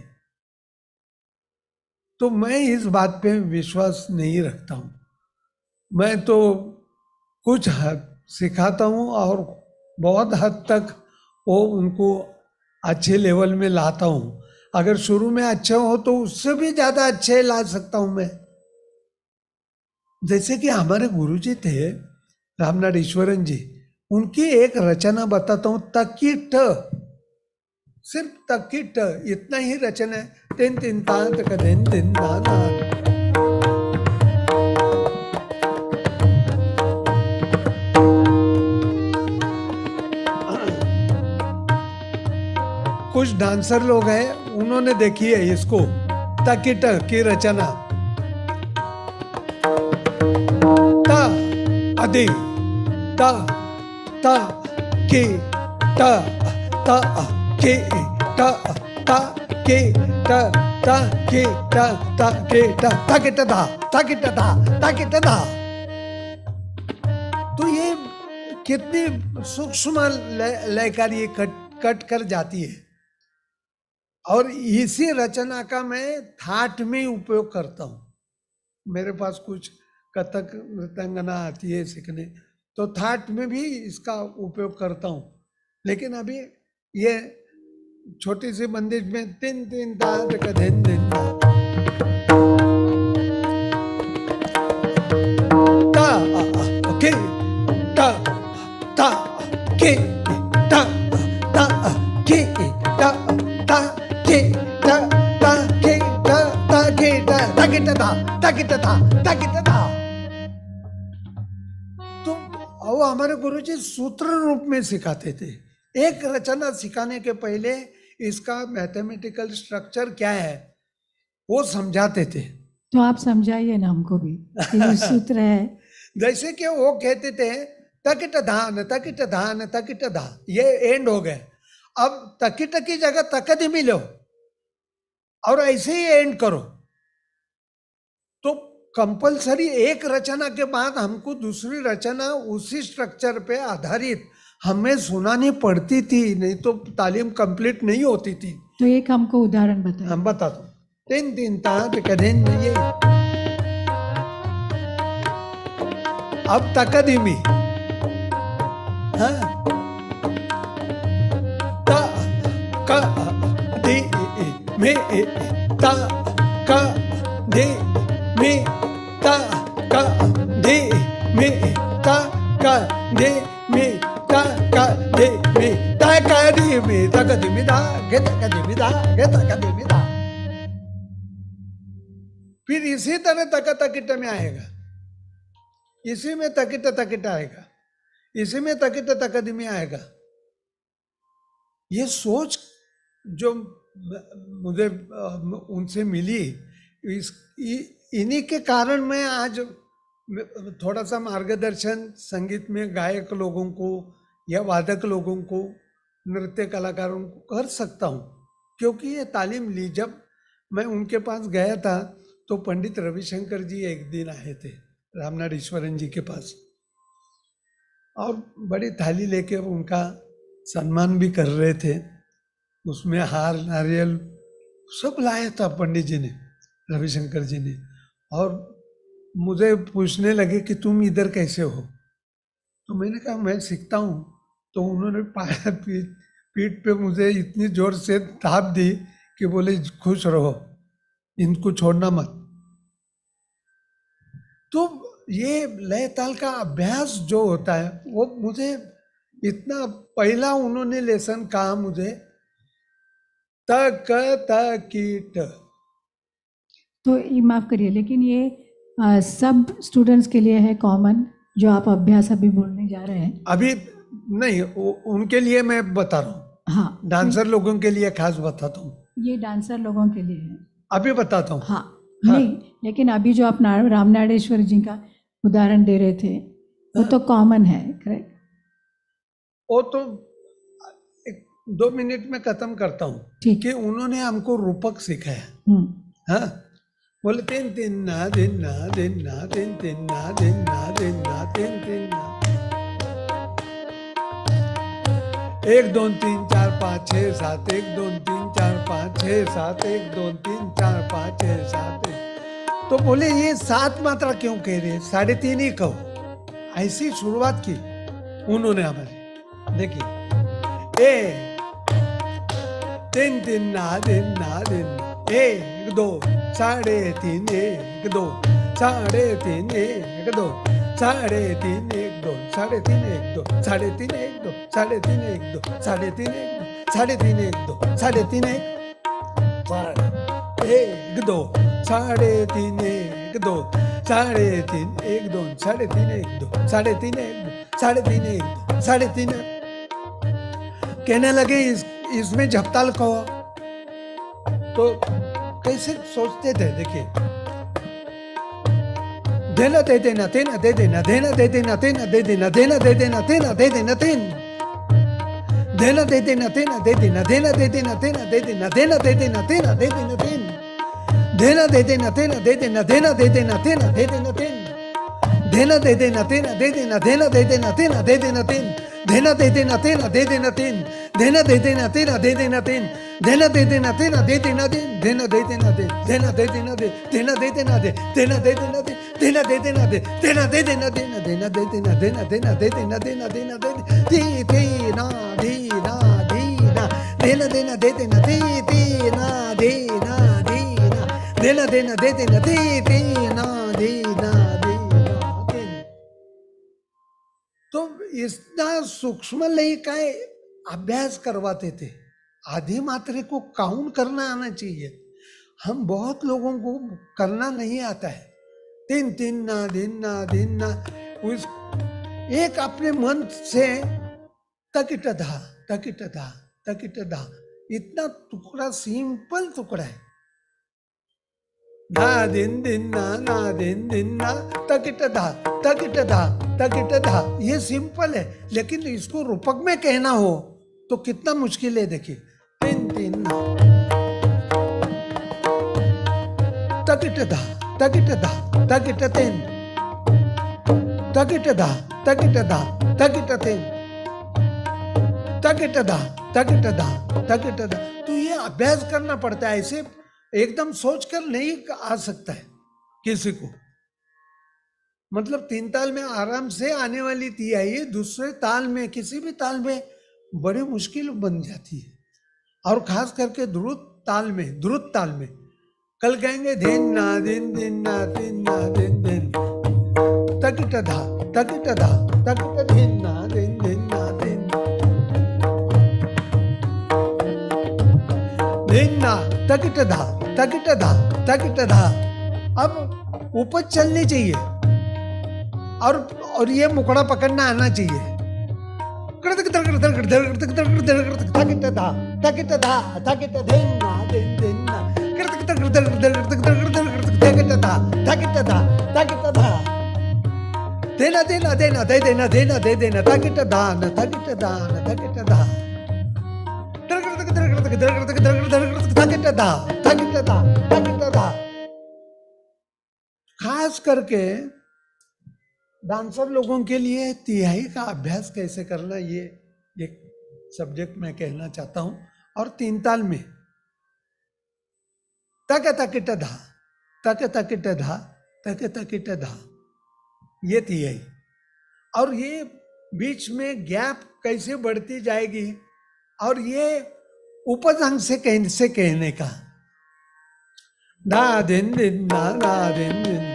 तो मैं इस बात पे विश्वास नहीं रखता हूँ। मैं तो कुछ हद सिखाता हूँ और बहुत हद तक वो उनको अच्छे लेवल में लाता हूँ। अगर शुरू में अच्छे हो तो उससे भी ज्यादा अच्छे ला सकता हूँ मैं। जैसे कि हमारे गुरुजी थे रामनाथ ईश्वरन जी, उनकी एक रचना बताता हूँ, तकिट, सिर्फ तकिट, इतना ही रचना है, तिन तिन तांत कदेन दिन दाना। कुछ डांसर लोग हैं, उन्होंने देखी है इसको, तकिट की रचना, ता अदे ता ता के ता ता के ता ता के ता ता के ता ता के ता तकिट धा तकिट धा तकिट धा। तो ये कितनी सूक्ष्म लयकारी ये कट कर जाती है। और इसी रचना का मैं थाट में उपयोग करता हूँ। मेरे पास कुछ कथक नृत्यांगना आती है सीखने, तो थाट में भी इसका उपयोग करता हूँ। लेकिन अभी ये छोटी सी बंदिश में तीन तीन तार का दिन दिन ता के ता ता के ता ता के ता ता के ता ता के ता ता के ता तकिट धा तकिट धा तकिट धा। तो वो हमारे गुरुजी सूत्र रूप में सिखाते थे। एक रचना सिखाने के पहले इसका मैथमेटिकल स्ट्रक्चर क्या है वो समझाते थे। तो आप समझाइए ना हमको भी, ये सूत्र है। जैसे कि वो कहते थे तकिट धान तकिट धान तकिट धा, ये एंड हो गए। अब तकिट की जगह तकदिमी लो और ऐसे ही एंड करो। तो कंपलसरी एक रचना के बाद हमको दूसरी रचना उसी स्ट्रक्चर पे आधारित हमें सुनानी पड़ती थी, नहीं तो तालीम कंप्लीट नहीं होती थी। तो एक हमको उदाहरण बताइए। हम बता दो, तीन तीन तार कदेन ये, अब तकदीमी, हाँ, ता का दे में ता का दे में ता का दे में ता का दे में ता का दे में ता का दे में ता का दे में दा गे ता का दे में दा गे ता का दे में दा। फिर इसी तरह तका तकिट में आएगा, इसी में तकिट तकिट आएगा, इसी में तकिट तकदमी आएगा। ये सोच जो मुझे उनसे मिली, इन्हीं के कारण मैं आज थोड़ा सा मार्गदर्शन संगीत में गायक लोगों को या वादक लोगों को, नृत्य कलाकारों को कर सकता हूँ, क्योंकि ये तालीम ली। जब मैं उनके पास गया था तो पंडित रविशंकर जी एक दिन आए थे रामनाथेश्वरन जी के पास, और बड़ी थाली लेके उनका सम्मान भी कर रहे थे। उसमें हार नारियल सब लाया था पंडित जी ने, रविशंकर जी ने। और मुझे पूछने लगे कि तुम इधर कैसे हो, तो मैंने कहा मैं सीखता हूँ। तो उन्होंने पीठ पे मुझे इतनी जोर से थाप दी कि बोले खुश रहो, इनको छोड़ना मत। तो ये लय ताल का अभ्यास जो होता है वो मुझे इतना, पहला उन्होंने लेसन कहा मुझे तक कीट। तो ये माफ़ करिए, लेकिन ये सब स्टूडेंट्स के लिए है कॉमन, जो आप अभ्यास अभी बोलने जा रहे हैं? अभी नहीं, उनके लिए मैं बता रहा हूँ। हाँ, डांसर लोगों के लिए खास बताता हूँ। ये डांसर लोगों के लिए है, अभी बताता हूँ। हाँ, नहीं, लेकिन अभी जो आप रामनाथेश्वर जी का उदाहरण दे रहे थे वो तो कॉमन है, करेक्ट? वो तो 2 मिनट में खत्म करता हूँ। ठीक। कि उन्होंने हमको रूपक सिखाया। हाँ, बोले तीन तीन ना दिन ना दिन ना तीन तीन ना दिन ना दिन ना तीन तीन ना, 1 2 3 4 5 6 7, 1 2 3 4 5 6 7, 1 2 3 4 5 6 7। तो बोले ये 7 मात्रा क्यों कह रहे, 3.5 ही कहो। ऐसी शुरुआत की उन्होंने हमारी। देखिए, ए 3 3 ना दिन ना दिन, 1 2 3.5 1 2 3.5 1 2 3.5 1 2 3.5 1 2 3.5 1 2 3.5 1 2 3.5 1 2 3.5 1 2 3.5 1 2 3.5 1 2 3.5 1 2 3.5 1 2 3.5 कहने लगे इसमें झपताल कहो। तो कैसे सोचते थे, देखिए, देना दे देना तेना दे देना, देना दे देना तेना दे देना, देना दे देना तेना दे देना तेन, देना दे देना तेना दे देना, देना दे देना तेना दे देना, देना दे देना तेना दे देना तेन, देना दे देना तेना दे देना, देना दे देना तेना दे देना तेन, देना दे देना तेना दे देना, देना दे देना तेना दे देना तेन, देना दे देना तेना दे देना तेन, देना दे देना तेना दे देना तेन, देना दे देना तेना दे देना तेन, देना दे देना दे, देना दे देना दे, देना दे देना दे, देना दे देना दे, देना दे देना दे, देना दे देना देना, देना दे देना देना देना दे देना देना देना दे ती ती ना दी ना दी ना, देना देना दे देना ती ती ना दी ना दी ना, देना देना दे देना ती ती ना दी ना दी ना दी। तो इतना सूक्ष्म लय का अभ्यास करवाते थे। आधी मात्रे को काउंट करना आना चाहिए। हम बहुत लोगों को करना नहीं आता है। 3 3 ना दिन ना दिन ना, उस एक अपने मन से तकिट धा तकिट धा तकिट धा, इतना टुकड़ा, सिंपल टुकड़ा है। ना दिन दिन ना दिन दिन ना, तकिट धा तकिट धा तकिट धा, ये सिंपल है। लेकिन इसको रूपक में कहना हो तो कितना मुश्किल है। देखिए, 3 3 ना, तकिट धा तकिट धा तकिट तेन, तकिट धा तकिट धा तकिट तेन, तकिट धा तकिट धा तकिट धा। तो ये अभ्यास करना पड़ता है। ऐसे एकदम सोच कर नहीं आ सकता है किसी को। मतलब 3 ताल में आराम से आने वाली तिहाई दूसरे ताल में, किसी भी ताल में बड़ी मुश्किल बन जाती है। और खास करके द्रुत ताल में कल कहेंगे दिन ना दिन दिन ना दिन ना दिन दिन, तकिट धा तकिट धा तकिट दिन ना दिन दिन ना दिन, दिन ना तकिट धा तकिट धा तकिट धा। अब उपज चलनी चाहिए और ये मुकड़ा पकड़ना आना चाहिए। तकिट धा तकिट धा तकिट दिन ना दिन दिन ना, तकिट धा तकिट धा तकिट धा, देना देना देना दे देना देना दे देना तकिट दान तकिट दान तकिट दा तकिट दा तकिट दा तकिट दा। खास करके डांसर लोगों के लिए तिहाई का अभ्यास कैसे करना, ये एक सब्जेक्ट मैं कहना चाहता हूं। और 3 ताल में तक तकिट धा तक तकिट धा तक तकिट धा, ये तिहाई। और ये बीच में गैप कैसे बढ़ती जाएगी, और ये उपजंग से कैसे कहने का, दा दिन दिन दा दा दिन दिन।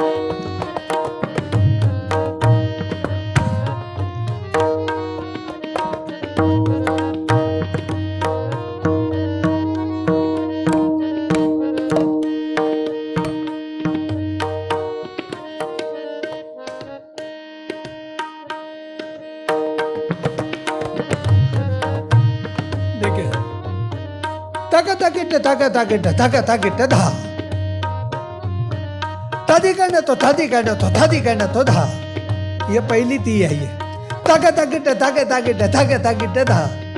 धा तदिगण तो तदिगण तो तदिगण तो धा, ये पहली ती है। ये तग तगिट तग तगिट तग तगिट धा।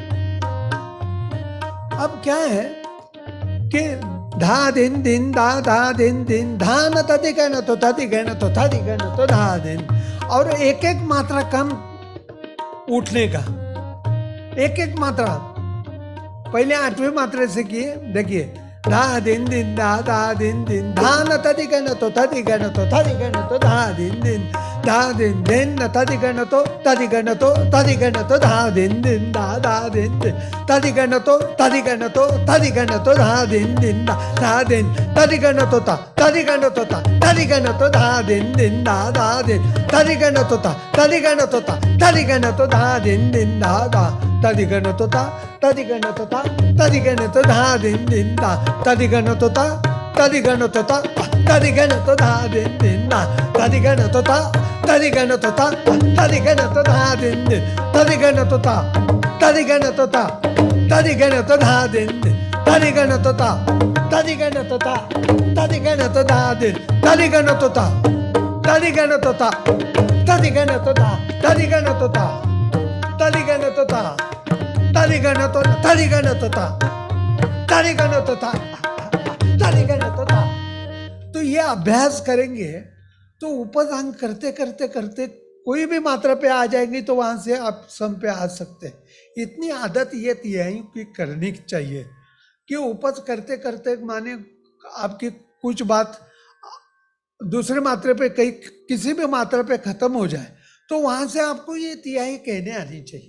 अब क्या है कि धा दिन दिन दा धा दिन दिन धा न तदिगण तो तदिगण तो तदिगण तो धा दिन। और एक एक मात्रा कम उठने का, एक एक मात्रा। पहले 8वें मात्रे से किए, देखिए धा दिन दिन दा धा दिन दिन धा न तदिगण तो तदिगण तो तदिगण तो धा दिन दिन धा दिन दिन न तदिगण तो तदिगण तो तदिगण तो धा दिन दिन दा धा दिन दिन तदिगण तो तदिगण तो तदिगण तो धा दिन दिन धा दिन तदिगण तो ता तदिगण तो ता तदिगण तो धा दिन दिन दा धा दिन तदिगण तो ता तदिगण तो ता तदिगण तो धा दिन दिन दा धा तदिगण तो ता तदिगण तो ता तदिगण तो धा दिन दिन दा तदिगण तो ता तदिगण तो ता तदिगण तो धा दिन दिन दा तदिगण तो ता तदिगण तो ता तदिगण तो धा दिन दिन तदिगण तो ता तदिगण तो ता तदिगण तो धा दिन दिन तदिगण तो ता तदिगण तो ता तदिगण तो धा दिन तदिगण तो ता तदिगण तो ता तदिगण तो ता तदिगण तो ता तदिगण तो ता तदिगण तो तदिगण तो ता तदिगण तो ता तदिगण तो ता। तो ये अभ्यास करेंगे तो उपधान करते करते करते कोई भी मात्रा पे आ जाएंगी, तो वहां से आप सम पे आ सकते हैं। इतनी आदत ये तिहाई की करनी चाहिए कि उपज करते करते माने आपकी कुछ बात दूसरे मात्रे पे कहीं किसी भी मात्रा पे खत्म हो जाए, तो वहां से आपको ये तिहाई कहने आनी चाहिए।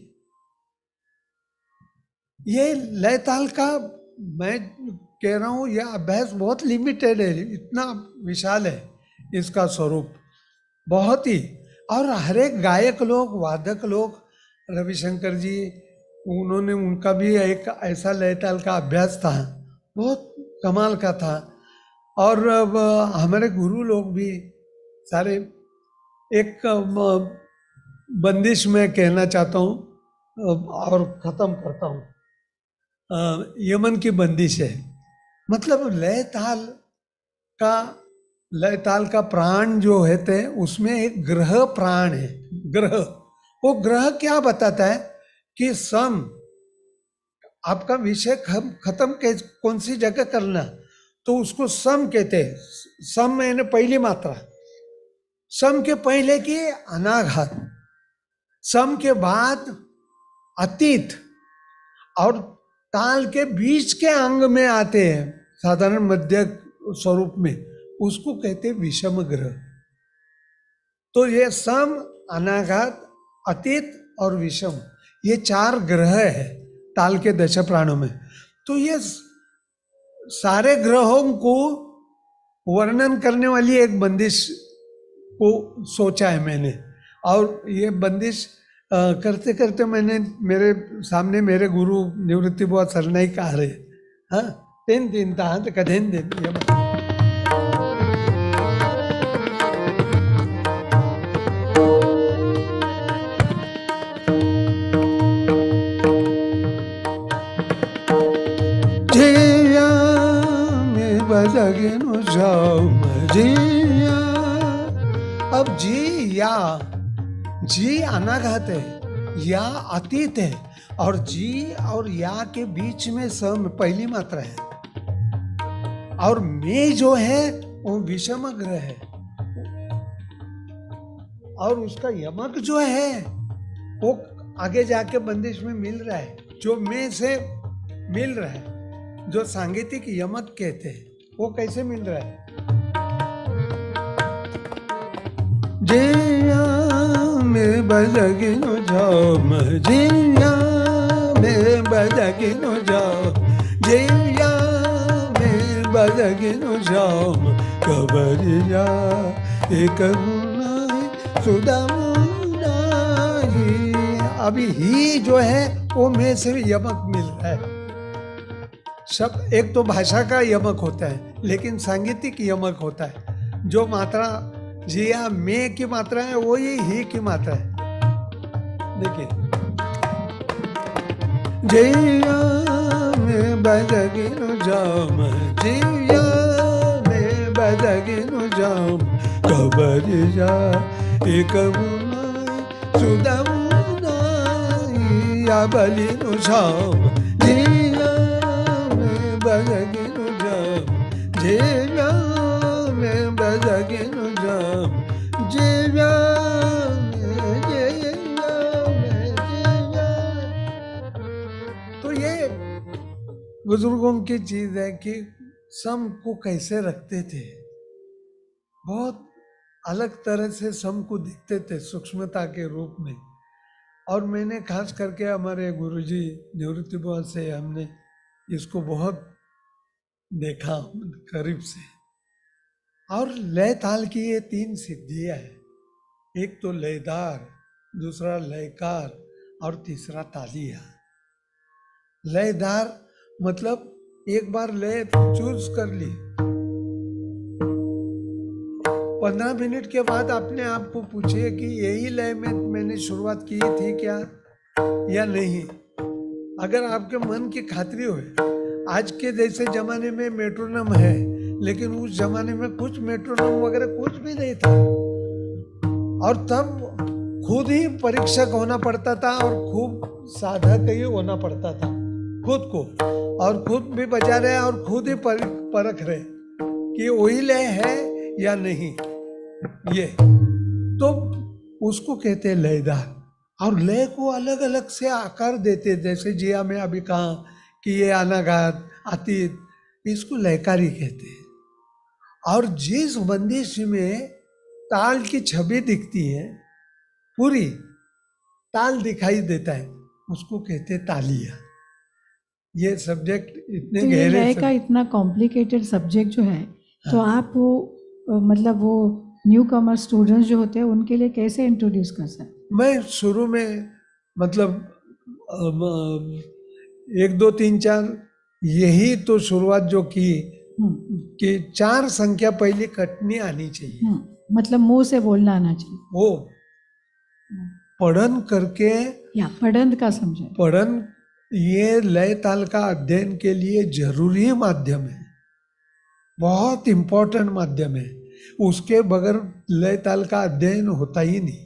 ये लय ताल का मैं कह रहा हूँ, यह अभ्यास बहुत लिमिटेड है, इतना विशाल है इसका स्वरूप बहुत ही। और हर एक गायक लोग, वादक लोग, रविशंकर जी, उन्होंने उनका भी एक ऐसा लय ताल का अभ्यास था, बहुत कमाल का था। और हमारे गुरु लोग भी सारे, एक बंदिश में कहना चाहता हूँ और ख़त्म करता हूँ। यमन की बंदिश है, मतलब लय ताल का प्राण जो है थे, उसमें एक ग्रह प्राण है। ग्रह, वो ग्रह क्या बताता है कि सम, आपका विषय खत्म कौन सी जगह करना, तो उसको सम कहते हैं। सम मैंने पहली मात्रा, सम के पहले की अनाघात, सम के बाद अतीत, और ताल के बीच के अंग में आते हैं साधारण मध्य स्वरूप में, उसको कहते हैं विषम ग्रह। तो ये सम, अनाघात, अतीत और विषम, ये 4 ग्रह है ताल के 10 प्राणों में। तो ये सारे ग्रहों को वर्णन करने वाली एक बंदिश को सोचा है मैंने। और ये बंदिश करते करते मैंने, मेरे सामने मेरे गुरु निवृत्ति बुआ सरनाईक आ रहे, हाँ, 3 दिन तांत कधेन दिन। जिया में बजगेनु जाओ जिया अब जी अनाघात है, या अतीत है, और जी और या के बीच में सम पहली मात्रा है, और में जो है वो विषम ग्रह है, और उसका यमक जो है वो आगे जाके बंदिश में मिल रहा है, जो में से मिल रहा है, जो सांगीतिक यमक कहते हैं, वो कैसे मिल रहा है? जिया में बजगी नो जाम, जिया में बजगी नो जाम, जिया में बजगी नो जाम, कबरिया एक सुदामुनाही। अभी ही जो है वो में से यमक मिल रहा है। सब एक तो भाषा का यमक होता है, लेकिन सांगीतिक यमक होता है। जो मात्रा जिया में की मात्रा है वही ही की मात्रा है। देखिए, जिया में बजगी नो जाम, जिया में बजगी नो जाम, कबरिया एक सुदामुनाई या बलि नो जाम, जिया में बजगी नो जाम, जिया में बजगी नो जाम, जिया में तो ये बुजुर्गों की चीज है कि सम को कैसे रखते थे। बहुत अलग तरह से सम को दिखते थे सूक्ष्मता के रूप में। और मैंने खास करके हमारे गुरुजी निवृत्ति बुआ से हमने इसको बहुत देखा करीब से। और लय ताल की ये 3 सिद्धियां है, एक तो लयदार, दूसरा लयकार और तीसरा तालिया। लयदार मतलब एक बार लय चूज कर ली, 15 मिनट के बाद अपने आप को पूछिए कि यही लय में मैंने शुरुआत की थी क्या या नहीं। अगर आपके मन की खातिरी हो, आज के जैसे जमाने में मेट्रोनम है, लेकिन उस जमाने में कुछ मेट्रोनम वगैरह कुछ भी नहीं था, और तब खुद ही परीक्षक होना पड़ता था और खूब साधक ही होना पड़ता था खुद को, और खुद भी बजा रहे और खुद ही परख रहे कि वही लय है या नहीं। ये तो उसको कहते हैं लयदार। और लय को अलग अलग से आकार देते, जैसे जिया में अभी कहा कि ये अनाघात, अतीत, इसको लयकारी कहते हैं। और जिस बंदिश में ताल की छवि दिखती है, पूरी ताल दिखाई देता है, उसको कहते हैं तालिया। ये सब्जेक्ट इतने तो ये गहरे लय का इतना कॉम्प्लिकेटेड सब्जेक्ट जो है, तो आप वो मतलब वो न्यू कमर स्टूडेंट्स जो होते हैं उनके लिए कैसे इंट्रोड्यूस कर सकते? मैं शुरू में मतलब 1 2 3 4 यही तो शुरुआत जो की कि 4 संख्या पहले कटनी आनी चाहिए, मतलब मुंह से बोलना आना चाहिए। वो पढ़न करके, या पढ़ंत का समझे, पढ़न ये लय ताल का अध्ययन के लिए जरूरी माध्यम है, बहुत इंपॉर्टेंट माध्यम है। उसके बगैर लय ताल का अध्ययन होता ही नहीं।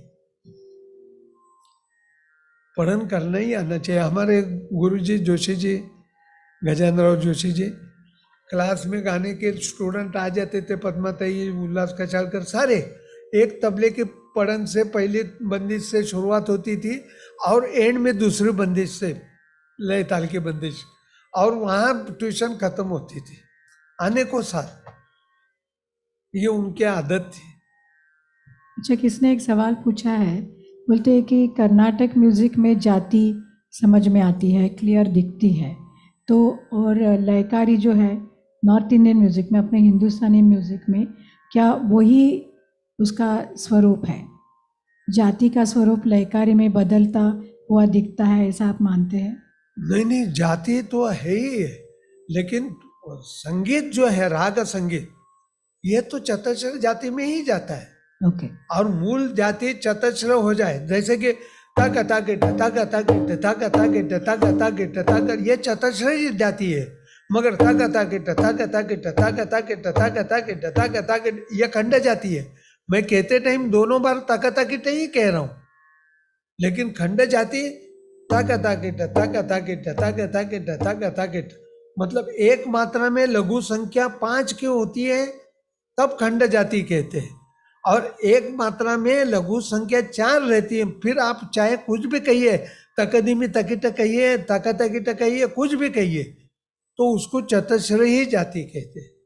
पढ़न करना ही आना चाहिए। हमारे गुरुजी जोशी जी, गजेंद्र जोशी जी, क्लास में गाने के स्टूडेंट आ जाते थे, पद्माताई, उल्लास कचालकर, सारे एक तबले की पढ़न से पहली बंदिश से शुरुआत होती थी और एंड में दूसरी बंदिश से लय ताल की बंदिश, और वहाँ ट्यूशन खत्म होती थी आने को साथ। ये उनकी आदत थी। अच्छा, किसने एक सवाल पूछा है, बोलते हैं कि कर्नाटक म्यूजिक में जाति समझ में आती है, क्लियर दिखती है, तो और लयकारी जो है नॉर्थ इंडियन म्यूजिक में, अपने हिंदुस्तानी म्यूजिक में, क्या वही उसका स्वरूप है? जाति का स्वरूप लयकारी में बदलता हुआ दिखता है, ऐसा आप मानते हैं? नहीं, जाति तो है ही है, लेकिन संगीत जो है, राग संगीत, ये तो चतुश्र जाति में ही जाता है। ओके। और मूल जाति चतुश्र हो जाए, जैसे कि तक तक तक तक तक तक तक तक तक, ये चतुश्र जाति है। मगर तक तक तक तक तक तक तक तक ये खंड जाति है। मैं कहते टाइम दोनों बार ताका ताकिट ही कह रहा हूं, लेकिन खंड जाति ताका ताकिट ताका ताकिट ताका ताकिट ताका ताकिट, मतलब एक मात्रा में लघु संख्या 5 क्यों होती है तब खंड जाति कहते हैं, और एक मात्रा में लघु संख्या 4 रहती है, फिर आप चाहे कुछ भी कहिए, तकदीमी तकिट कहिए, ताका तकिट कहिए, कुछ भी कहिए, तो उसको चतुश्रयी जाति कहते हैं।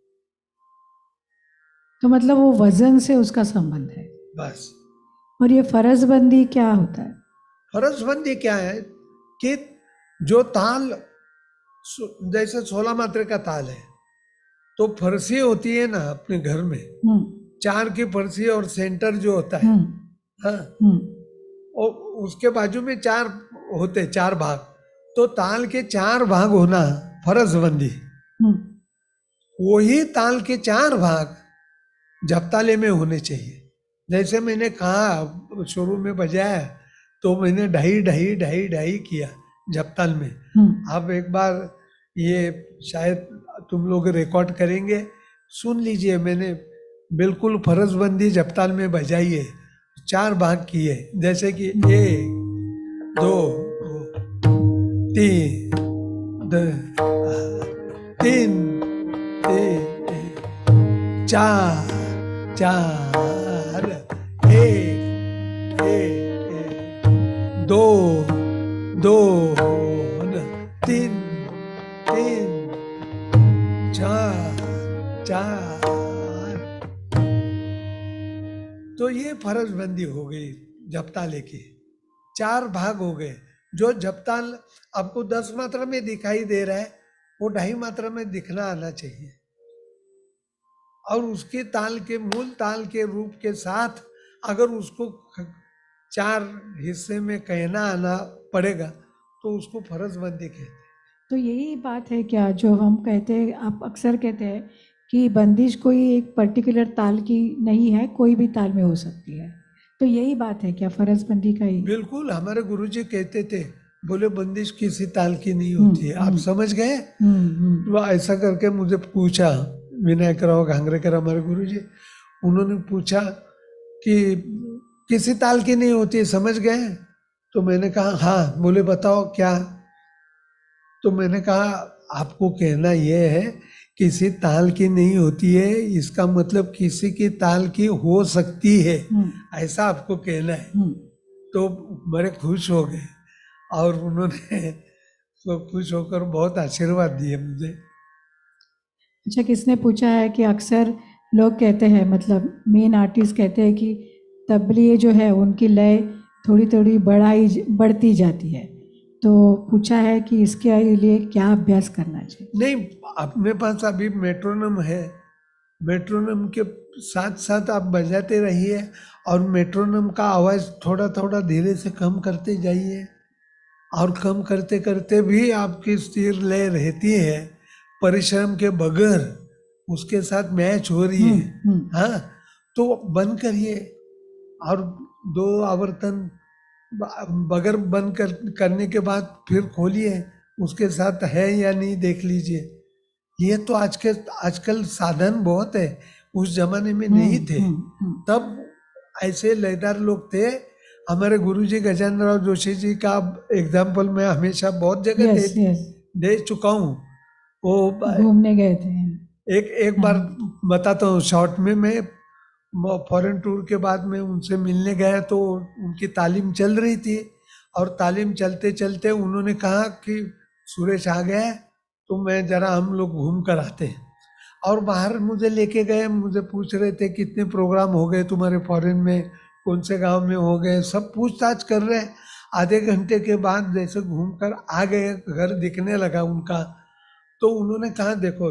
तो मतलब वो वजन से उसका संबंध है। बस। और ये फरजबंदी क्या होता है? फरजबंदी क्या है कि जो ताल जैसे 16 मात्रा का ताल है, तो फरसी होती है ना अपने घर में, 4 की फरसी और सेंटर जो होता है, हाँ, और उसके बाजू में 4 होते, 4 भाग, तो ताल के 4 भाग होना फरजबंदी। वही ताल के 4 भाग झपताले में होने चाहिए। जैसे मैंने कहा शुरू में बजाया, तो मैंने ढाई ढाई ढाई ढाई किया झपताल में। आप एक बार ये शायद तुम लोग रिकॉर्ड करेंगे, सुन लीजिए, मैंने बिल्कुल फरजबंदी झपताल में बजाई है, 4 भाग किए, जैसे कि 1 2 3 3 4 4 1 2 2 3 3 4 4। तो ये फरजबंदी हो गई झपताले की, 4 भाग हो गए। जो झपताल आपको 10 मात्रा में दिखाई दे रहा है, वो 2.5 मात्रा में दिखना आना चाहिए, और उसके ताल के मूल ताल के रूप के साथ अगर उसको 4 हिस्से में कहना आना पड़ेगा, तो उसको फरजबंदी कहते हैं। तो यही बात है क्या जो हम कहते हैं, आप अक्सर कहते हैं कि बंदिश कोई एक पर्टिकुलर ताल की नहीं है, कोई भी ताल में हो सकती है, तो यही बात है क्या फरजबंदी का ही? बिल्कुल, हमारे गुरुजी कहते थे, बोले बंदिश किसी ताल की नहीं होती है। आप समझ गए? तो ऐसा करके मुझे पूछा विनायक राव घांगरेकर हमारे गुरुजी, उन्होंने पूछा कि किसी ताल की नहीं होती है, समझ गए? तो मैंने कहा हाँ। बोले बताओ क्या? तो मैंने कहा आपको कहना यह है किसी ताल की नहीं होती है, इसका मतलब किसी की ताल की हो सकती है, ऐसा आपको कहना है। तो बड़े खुश हो गए, और उन्होंने तो खुश होकर बहुत आशीर्वाद दिए मुझे। अच्छा, किसने पूछा है कि अक्सर लोग कहते हैं, मतलब मेन आर्टिस्ट कहते हैं कि तबली जो है उनकी लय थोड़ी थोड़ी बढ़ती जाती है, तो पूछा है कि इसके लिए क्या अभ्यास करना चाहिए? नहीं, अपने पास अभी मेट्रोनम है, मेट्रोनम के साथ साथ आप बजाते रहिए, और मेट्रोनम का आवाज़ थोड़ा थोड़ा धीरे से कम करते जाइए, और कम करते करते भी आपकी स्थिर लय रहती है, परिश्रम के बगैर उसके साथ मैच हो रही है। हाँ, तो बंद करिए, और 2 आवर्तन बगैर बंद करने के बाद फिर खोलिए, उसके साथ है या नहीं देख लीजिए। ये तो आजकल साधन बहुत है, उस जमाने में नहीं थे। तब ऐसे लयदार लोग थे। हमारे गुरुजी गजानन राव जोशी जी का एग्जाम्पल मैं हमेशा बहुत जगह दे चुका हूँ। वो घूमने गए थे, एक बार बताता हूँ शॉर्ट में। मैं फॉरेन टूर के बाद में उनसे मिलने गया, तो उनकी तालीम चल रही थी, और तालीम चलते चलते उन्होंने कहा कि सुरेश आ गया, तो मैं जरा हम लोग घूम कर आते हैं। और बाहर मुझे लेके गए, मुझे पूछ रहे थे कितने प्रोग्राम हो गए तुम्हारे फॉरेन में, कौन से गांव में हो गए, सब पूछताछ कर रहे हैं। आधे घंटे के बाद जैसे घूमकर आ गए, घर दिखने लगा उनका, तो उन्होंने कहा देखो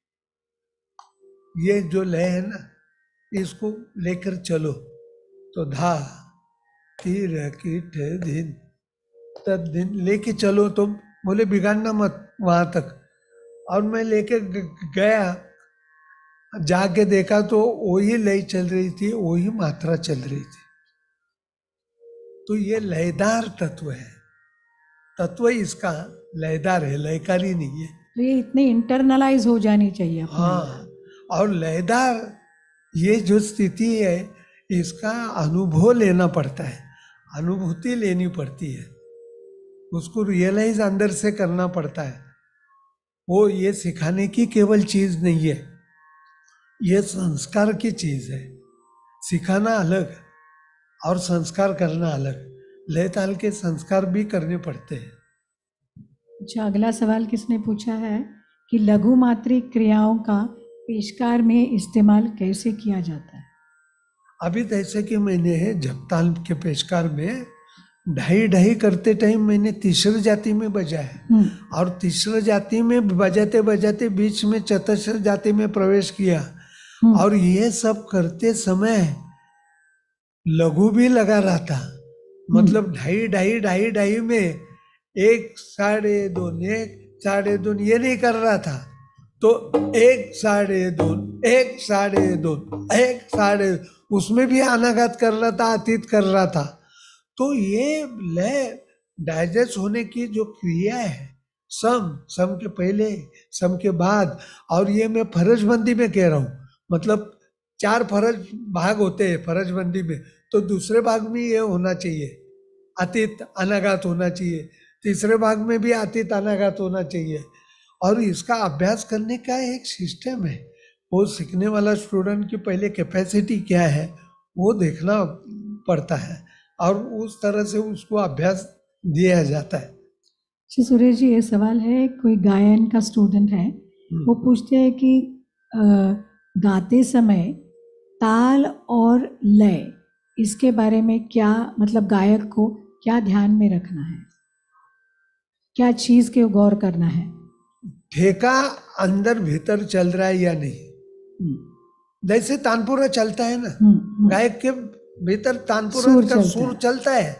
ये जो लय है ना, इसको लेकर चलो। तो धा तीर कीट दिन तद दिन लेके चलो, तो बोले बिगाड़ना मत वहां तक। और मैं लेके गया, जाके देखा तो वही लय चल रही थी, वही मात्रा चल रही थी। तो ये लयदार तत्व है, तत्व इसका लयदार है, लयकारी नहीं है। तो ये इतनी इंटरनलाइज हो जानी चाहिए। हाँ, और लयदार ये जो स्थिति है, इसका अनुभव लेना पड़ता है, अनुभूति लेनी पड़ती है, उसको रियलाइज अंदर से करना पड़ता है। वो ये सिखाने की केवल चीज नहीं है, ये संस्कार की चीज है। सिखाना अलग और संस्कार करना अलग। लय ताल के संस्कार भी करने पड़ते हैं। अच्छा, अगला सवाल किसने पूछा है कि लघु मात्रिक क्रियाओं का पेशकार में इस्तेमाल कैसे किया जाता है? अभी जैसे कि मैंने जप ताल के पेशकार में ढाई ढाई करते टाइम मैंने तीसरी जाति में बजाया, और तीसरी जाति में बजाते बजाते बीच में चतुस्र जाति में प्रवेश किया, और ये सब करते समय लघु भी लगा रहा था। मतलब ढाई ढाई ढाई ढाई में 1 साढ़े 2 1 साढ़े 2 ये नहीं कर रहा था, तो 1 साढ़े 2 1 साढ़े 2 1 साढ़े, उसमें भी अनाघात कर रहा था, अतीत कर रहा था। तो ये लय डाइजेस्ट होने की जो क्रिया है, सम के पहले, सम के बाद, और ये मैं फरजबंदी में कह रहा हूँ, मतलब 4 फरज भाग होते हैं फरजबंदी में, तो दूसरे भाग में ये होना चाहिए, अतीत अनाघात होना चाहिए, तीसरे भाग में भी अतीत अनाघात होना चाहिए। और इसका अभ्यास करने का एक सिस्टम है। वो सीखने वाला स्टूडेंट की पहले कैपेसिटी क्या है वो देखना पड़ता है, और उस तरह से उसको अभ्यास दिया जाता है। श्री सुरेश जी, ये सवाल है, कोई गायन का स्टूडेंट है, वो पूछते हैं कि गाते समय ताल और लय, इसके बारे में क्या, मतलब गायक को क्या ध्यान में रखना है, क्या चीज के गौर करना है? ठेका अंदर भीतर चल रहा है या नहीं। जैसे तानपुरा चलता है ना, गायक के भीतर तानपुरा का सुर चलता है,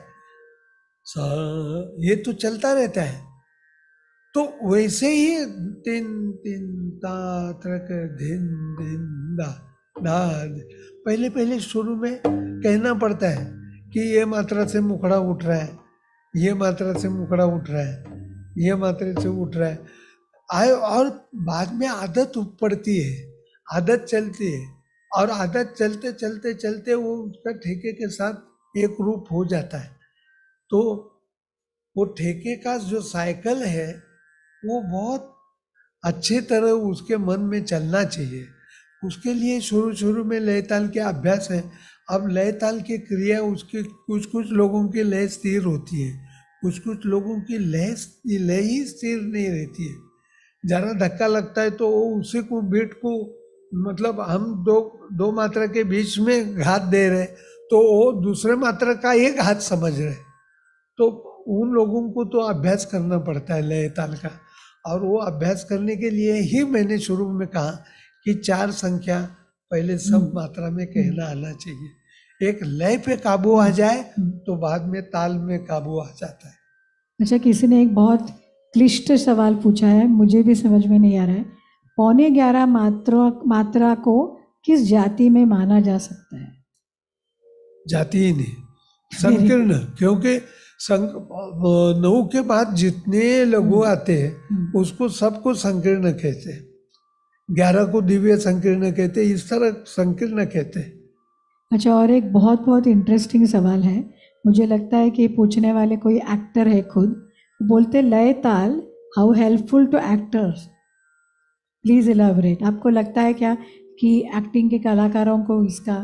ये तो चलता रहता है। तो वैसे ही तिन तिन ता त्रक धिन धिन दा दा, पहले पहले शुरू में कहना पड़ता है कि ये मात्रा से मुखड़ा उठ रहा है, ये मात्रा से मुखड़ा उठ रहा है, ये मात्रा से उठ रहा है, और बाद में आदत पड़ती है, आदत चलती है, और आदत चलते चलते चलते वो उसका ठेके के साथ एक रूप हो जाता है। तो वो ठेके का जो साइकिल है वो बहुत अच्छी तरह उसके मन में चलना चाहिए। उसके लिए शुरू शुरू में लय ताल के अभ्यास है। अब लय ताल की क्रिया उसके कुछ लोगों की लय स्थिर होती है, कुछ लोगों की लय ही स्थिर नहीं रहती है। जरा धक्का लगता है तो उसी को बीट को, मतलब हम दो मात्रा के बीच में घात दे रहे तो वो दूसरे मात्रा का एक हाथ समझ रहे। तो उन लोगों को तो अभ्यास करना पड़ता है लय ताल का, और वो अभ्यास करने के लिए ही मैंने शुरू में कहा कि 4 संख्या पहले सब मात्रा में कहना आना चाहिए। एक लय पे काबू आ जाए तो बाद में ताल में काबू आ जाता है। अच्छा, किसी ने एक बहुत क्लिष्ट सवाल पूछा है, मुझे भी समझ में नहीं आ रहा है। 11.5 मात्रा को किस जाति में माना जा सकता है? जाति ही नहीं, संकीर्ण, क्योंकि 9 के बाद जितने लघु आते हैं उसको सबको संकीर्ण कहते हैं। 11 को दिव्य संकीर्ण कहते हैं, इस तरह संकीर्ण कहते हैं। अच्छा, और एक बहुत बहुत इंटरेस्टिंग सवाल है, मुझे लगता है कि पूछने वाले कोई एक्टर है खुद, बोलते laya taal how helpful to actors, please elaborate. आपको लगता है क्या कि एक्टिंग के कलाकारों को इसका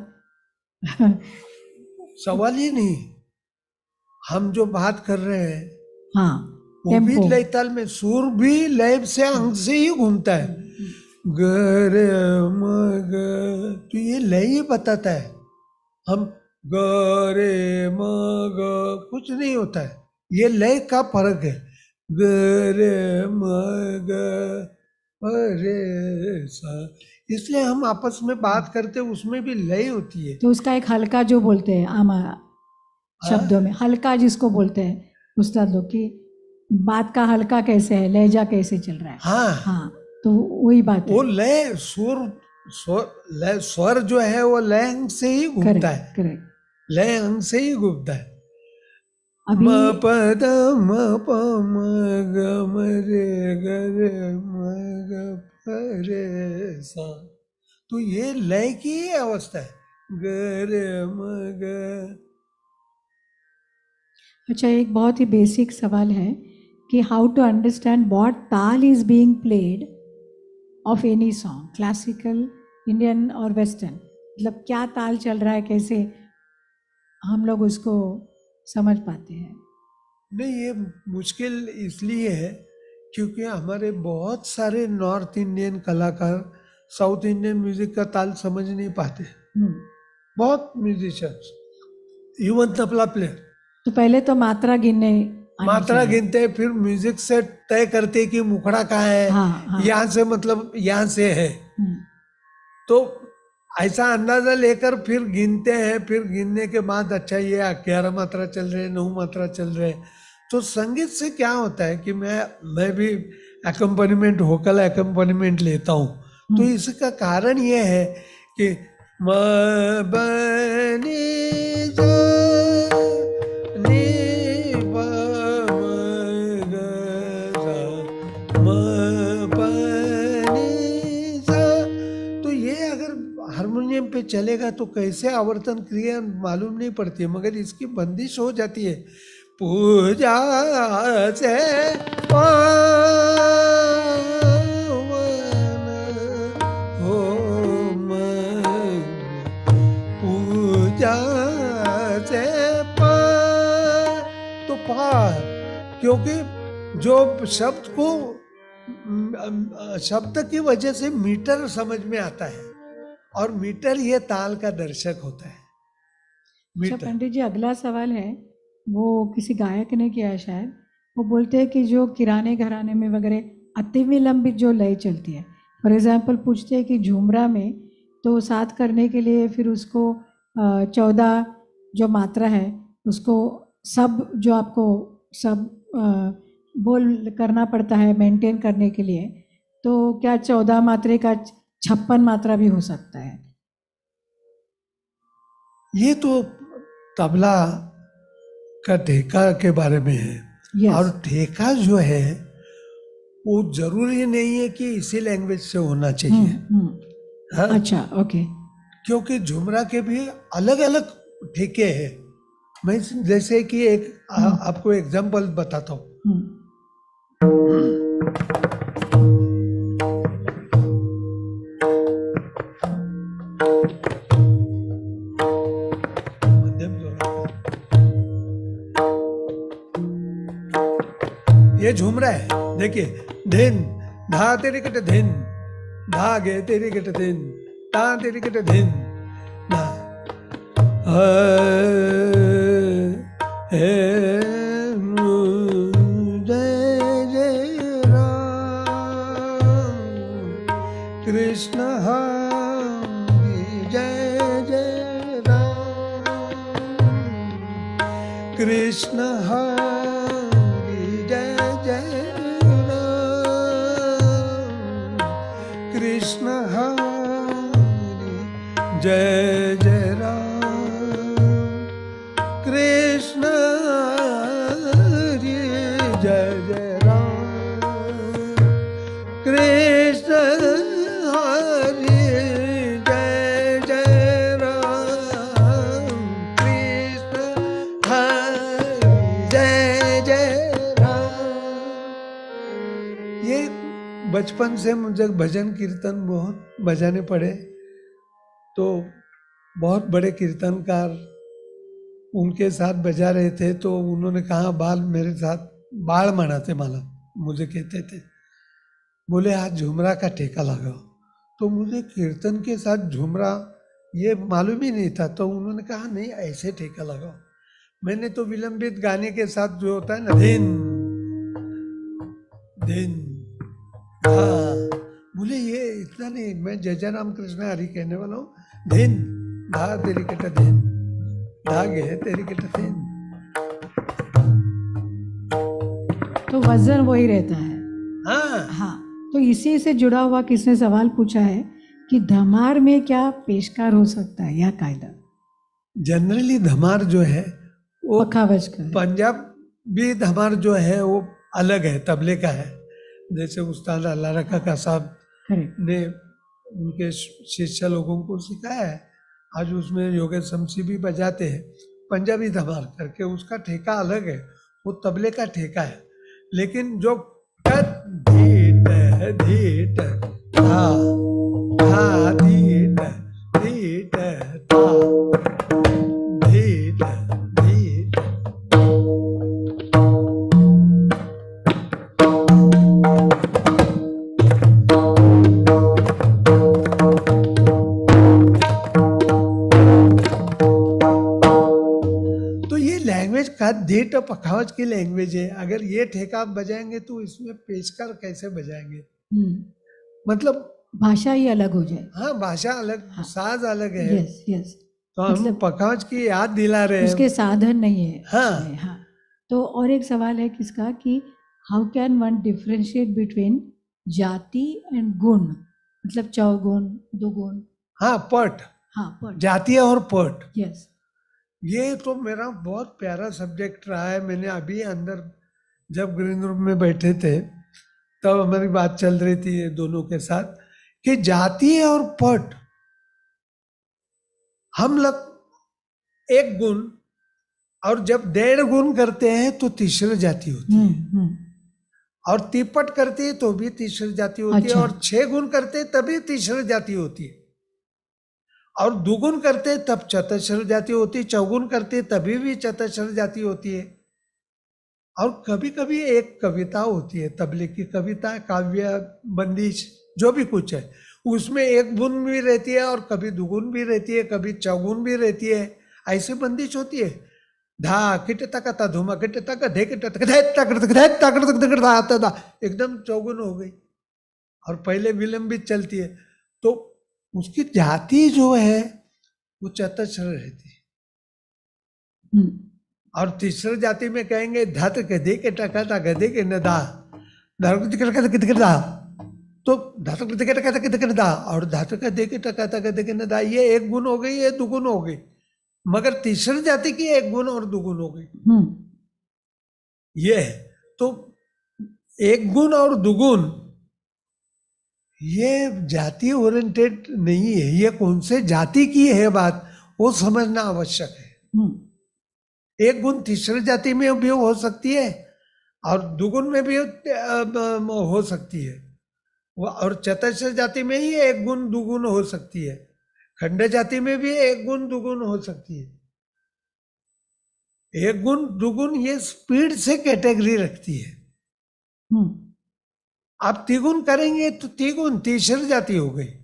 सवाल ही नहीं। हम जो बात कर रहे हैं हाँ, वो भी लय ताल में, सुर भी लय से अंग से ही घूमता है। गर म ग, तो ये लय ही बताता है। हम गरे म ग कुछ नहीं होता है, ये लय का फर्क है। गरे म ग रे सा, इसलिए हम आपस में बात करते उसमें भी लय होती है। तो उसका एक हल्का जो बोलते हैं आम शब्दों में, हल्का जिसको बोलते हैं उस्ताद लोग की बात का हल्का कैसे है, लहजा कैसे चल रहा है। हाँ, तो वही बात है। वो लय लय स्वर जो है वो लय अंग से ही घूमता है। करेक्ट, लय अंग से ही घूमता है। अभी म प द म प म ग म रे ग रे म ग प रे सा, तो ये लय की ही अवस्था है, ग रे म ग। अच्छा, एक बहुत ही बेसिक सवाल है कि how to understand what taal is being played of any song, classical, Indian और वेस्टर्न, मतलब क्या ताल चल रहा है, कैसे हम लोग उसको समझ पाते हैं? नहीं, ये मुश्किल इसलिए है क्योंकि हमारे बहुत सारे नॉर्थ इंडियन कलाकार साउथ इंडियन म्यूजिक का ताल समझ नहीं पाते। बहुत म्यूजिशियंस, इवन तबला प्लेयर तो पहले तो मात्रा गिनने आनी मात्रा चाहिए। गिनते हैं, फिर म्यूजिक से तय करते हैं कि मुखड़ा कहाँ है, हाँ, हाँ। यहाँ से मतलब यहाँ से है। हम्म, तो ऐसा अंदाजा लेकर फिर गिनते हैं, फिर गिनने के बाद अच्छा ये 11 मात्रा चल रहे, 9 मात्रा चल रहे। तो संगीत से क्या होता है कि मैं भी एकम्पनीमेंट, वोकल एकम्पनीमेंट लेता हूँ। तो इसका कारण ये है कि म बनी जा नी प म ग सा म प नी सा। तो ये अगर हारमोनियम पे चलेगा तो कैसे आवर्तन क्रिया मालूम नहीं पड़ती है, मगर इसकी बंदिश हो जाती है। पूजा से पावन हो मन, पूजा से तो पार, क्योंकि जो शब्द को शब्द की वजह से मीटर समझ में आता है, और मीटर ये ताल का दर्शक होता है। अच्छा पंडित जी, अगला सवाल है, वो किसी गायक ने किया है शायद। वो बोलते हैं कि जो किराने घराने में वगैरह अति विलंबित जो लय चलती है, फॉर एग्जाम्पल पूछते हैं कि झूमरा में तो साथ करने के लिए फिर उसको 14 जो मात्रा है उसको सब जो आपको सब बोल करना पड़ता है मेंटेन करने के लिए, तो क्या 14 मात्रे का 56 मात्रा भी हो सकता है? ये तो तबला का ठेका के बारे में है। Yes. और ठेका जो है वो जरूरी नहीं है कि इसी लैंग्वेज से होना चाहिए। हाँ? अच्छा, ओके। क्योंकि झुमरा के भी अलग अलग ठेके हैं। मैं जैसे कि एक आपको एग्जांपल बताता हूँ। ये झूमरा है, देखिए, धिन धा तेरी कट धिन, धागे तेरी कट धिन, ता तेरी कट धिन, धा जय जय राम कृष्ण हरि जय जय राम कृष्ण हरि जय जय राम कृष्ण हरि जय जय राम कृष्ण हरि जय जय राम कृष्ण हरि जय जय राम कृष्ण हरि जय जय राम। ये बचपन से मुझे भजन कीर्तन बहुत बजाने पड़े, तो बहुत बड़े कीर्तनकार उनके साथ बजा रहे थे, तो उन्होंने कहा बाल मेरे साथ बाल मनाते माला मुझे कहते थे, बोले आज झुमरा का ठेका लगाओ। तो मुझे कीर्तन के साथ झुमरा ये मालूम ही नहीं था, तो उन्होंने कहा नहीं ऐसे ठेका लगाओ। मैंने तो विलंबित गाने के साथ जो होता है ना, धिन धिन, हाँ, बोले ये इतना नहीं, मैं जय जय राम कृष्ण हरि कहने वाला हूँ। धिन धा तेरी कट धिन, धागे तेरी कट धिन। तो वजन वही रहता है। हाँ हाँ, तो इसी से जुड़ा हुआ किसने सवाल पूछा है कि धमार में क्या पेशकार हो सकता है या कायदा? जनरली धमार जो है वो पखावज का है। पंजाबी धमार जो है वो अलग है, तबले का है। जैसे उस्ताद अल्लाह रखा का साहब करेक्ट। ने उनके शिष्य लोगों को सिखाया है, आज उसमें योगेश शमशी भी बजाते हैं पंजाबी धमाल करके, उसका ठेका अलग है, वो तबले का ठेका है। लेकिन जो धीट धीट धा धा धीट धीट धा धीट धीट, तो ये लैंग्वेज का धीट पखावज की लैंग्वेज है। अगर ये ठेका आप बजाएंगे तो इसमें पेशकार कैसे बजाएंगे? मतलब भाषा ही अलग हो जाए। हाँ, भाषा अलग, हाँ। साज अलग है। यस यस, तो हम मतलब पखावज की याद दिला रहे हैं। उसके साधन नहीं है। हाँ। उसमें, हाँ। तो और एक सवाल है किसका कि how can one differentiate between jati and gun, मतलब चौगुण, दुगुण। हाँ, पट, हाँ, पट। जातीय और पट, यस। ये तो मेरा बहुत प्यारा सब्जेक्ट रहा है। मैंने अभी अंदर जब ग्रीन रूम में बैठे थे तब हमारी बात चल रही थी ये दोनों के साथ कि जातीय और पट, हम लोग एक गुण और जब 1.5 गुण करते हैं तो तीसरी जाति होती है, और तिपट करती है तो भी तीसरी जाति होती है, और 6 गुण करते हैं तभी तीसरी जाति होती है, और 2 गुण करते हैं तब चतुश्र जाति होती है, चौगुण करते हैं तभी भी चतुश्र जाति होती है। और कभी कभी एक कविता होती है, तबले की कविता, काव्य, बंदिश, जो भी कुछ है, उसमें 1 गुण भी रहती है और कभी 2 गुण भी रहती है, कभी चौगुण भी रहती है, ऐसी बंदिश होती है। धा किट तक धूमा किट तक धे किट एकदम चौगुन हो गई, और पहले विलंबित चलती है, तो उसकी जाति जो है वो चतुश्र रहती है। और तीसरी जाति में कहेंगे धत गधे के टका गधे के नदा, तो धातु दा और धातु गधे के टका गधे के नदा, ये 1 गुण हो गई, ये 2 गुण हो गई, मगर तीसरी जाति की 1 गुण और 2 गुण हो गई। ये है। तो 1 गुण और 2 गुण ये जाति ओरिएंटेड नहीं है, ये कौन से जाति की है बात, वो समझना आवश्यक है। 1 गुण तीसरी जाति में भी हो सकती है और 2 गुण में भी हो सकती है, और चतुश्र जाति में ही 1 गुण 2 गुण हो सकती है, खंड जाति में भी 1 गुण 2 गुण हो सकती है। 1 गुण 2 गुण ये स्पीड से कैटेगरी रखती है। आप 3 गुण करेंगे तो 3 गुण तीसरी जाति हो गई,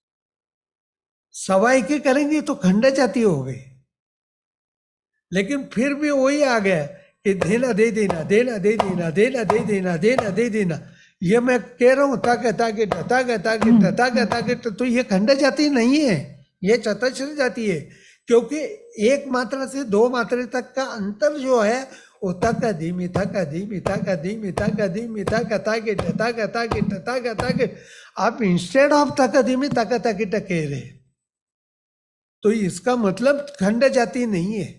सवाई के करेंगे तो खंड जाति हो गई। लेकिन फिर भी वही आ गया कि देना दे देना, देना दे देना, देना दे देना, देना दे देना, ये मैं कह रहा हूं ताके ताके ताके ताके ताके ताके, तो ये खंड जाति नहीं है, ये चतुश्र जाति है। क्योंकि 1 मात्रा से 2 मात्रा तक का अंतर जो है वो तक धीमी तक धीमी तक धीमी तक धीमी तक ताके ताके ताके ताके ताके, आप इंस्टेड ऑफ तक धीमी तक ताके टके रहे, तो इसका मतलब खंड जाति नहीं है,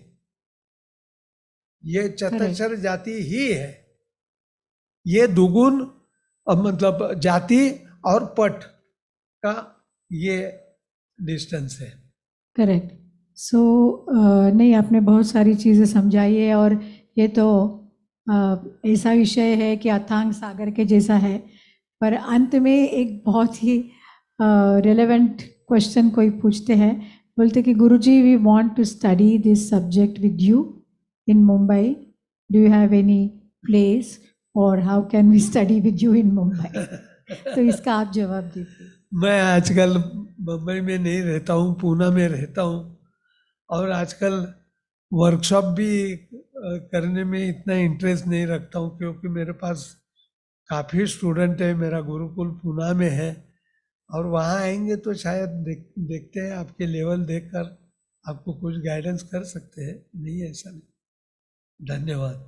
ये चतुश्र जाति ही है। ये 2 गुण मतलब जाति और पट का ये डिस्टेंस है। करेक्ट। सो नहीं, आपने बहुत सारी चीज़ें समझाई है, और ये तो ऐसा विषय है कि अथांग सागर के जैसा है। पर अंत में एक बहुत ही रिलेवेंट क्वेश्चन कोई पूछते हैं, बोलते कि guruji we want to study this subject with you in Mumbai, do you have any place और how can we study with you in Mumbai? तो इसका आप जवाब दीजिए। मैं आजकल मुंबई में नहीं रहता हूँ, पूना में रहता हूँ, और आजकल वर्कशॉप भी करने में इतना इंटरेस्ट नहीं रखता हूँ, क्योंकि मेरे पास काफ़ी स्टूडेंट है, मेरा गुरुकुल पूना में है, और वहाँ आएंगे तो शायद देखते हैं, आपके लेवल देखकर आपको कुछ गाइडेंस कर सकते हैं, नहीं ऐसा नहीं। धन्यवाद।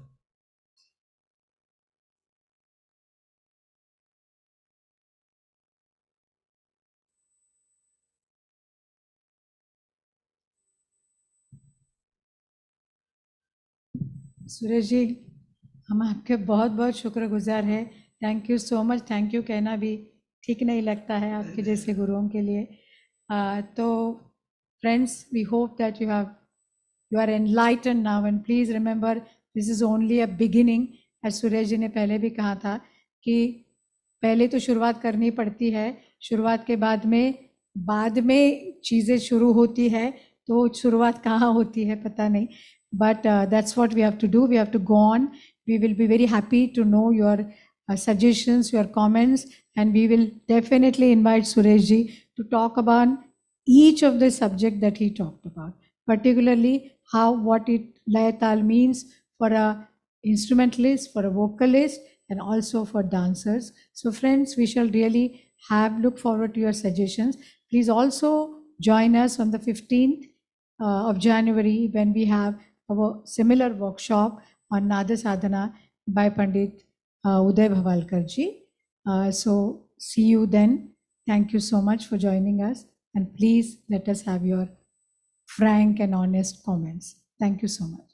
सुरेश जी, हम आपके बहुत बहुत शुक्रगुजार हैं। Thank you so much. Thank you कहना भी ठीक नहीं लगता है आपके जैसे गुरुओं के लिए। तो Friends, we hope that you are enlightened now, and please remember this is only a beginning. As Suresh ji ने पहले भी कहा था कि पहले तो शुरुआत करनी पड़ती है, शुरुआत के बाद में चीज़ें शुरू होती है, तो शुरुआत कहाँ होती है पता नहीं, but that's what we have to do. We have to go on. We will be very happy to know your suggestions, your comments, and we will definitely invite Suresh ji to talk about each of the subject that he talked about, particularly what Laya Tal means for a instrumentalist, for a vocalist, and also for dancers. So friends, we shall really look forward to your suggestions. Please also join us on the 15th of January when we have our similar workshop on Nada Sadhana by Pandit Uday Bhavalkar ji. So see you then. Thank you so much for joining us, and please let us have your frank and honest comments. Thank you so much.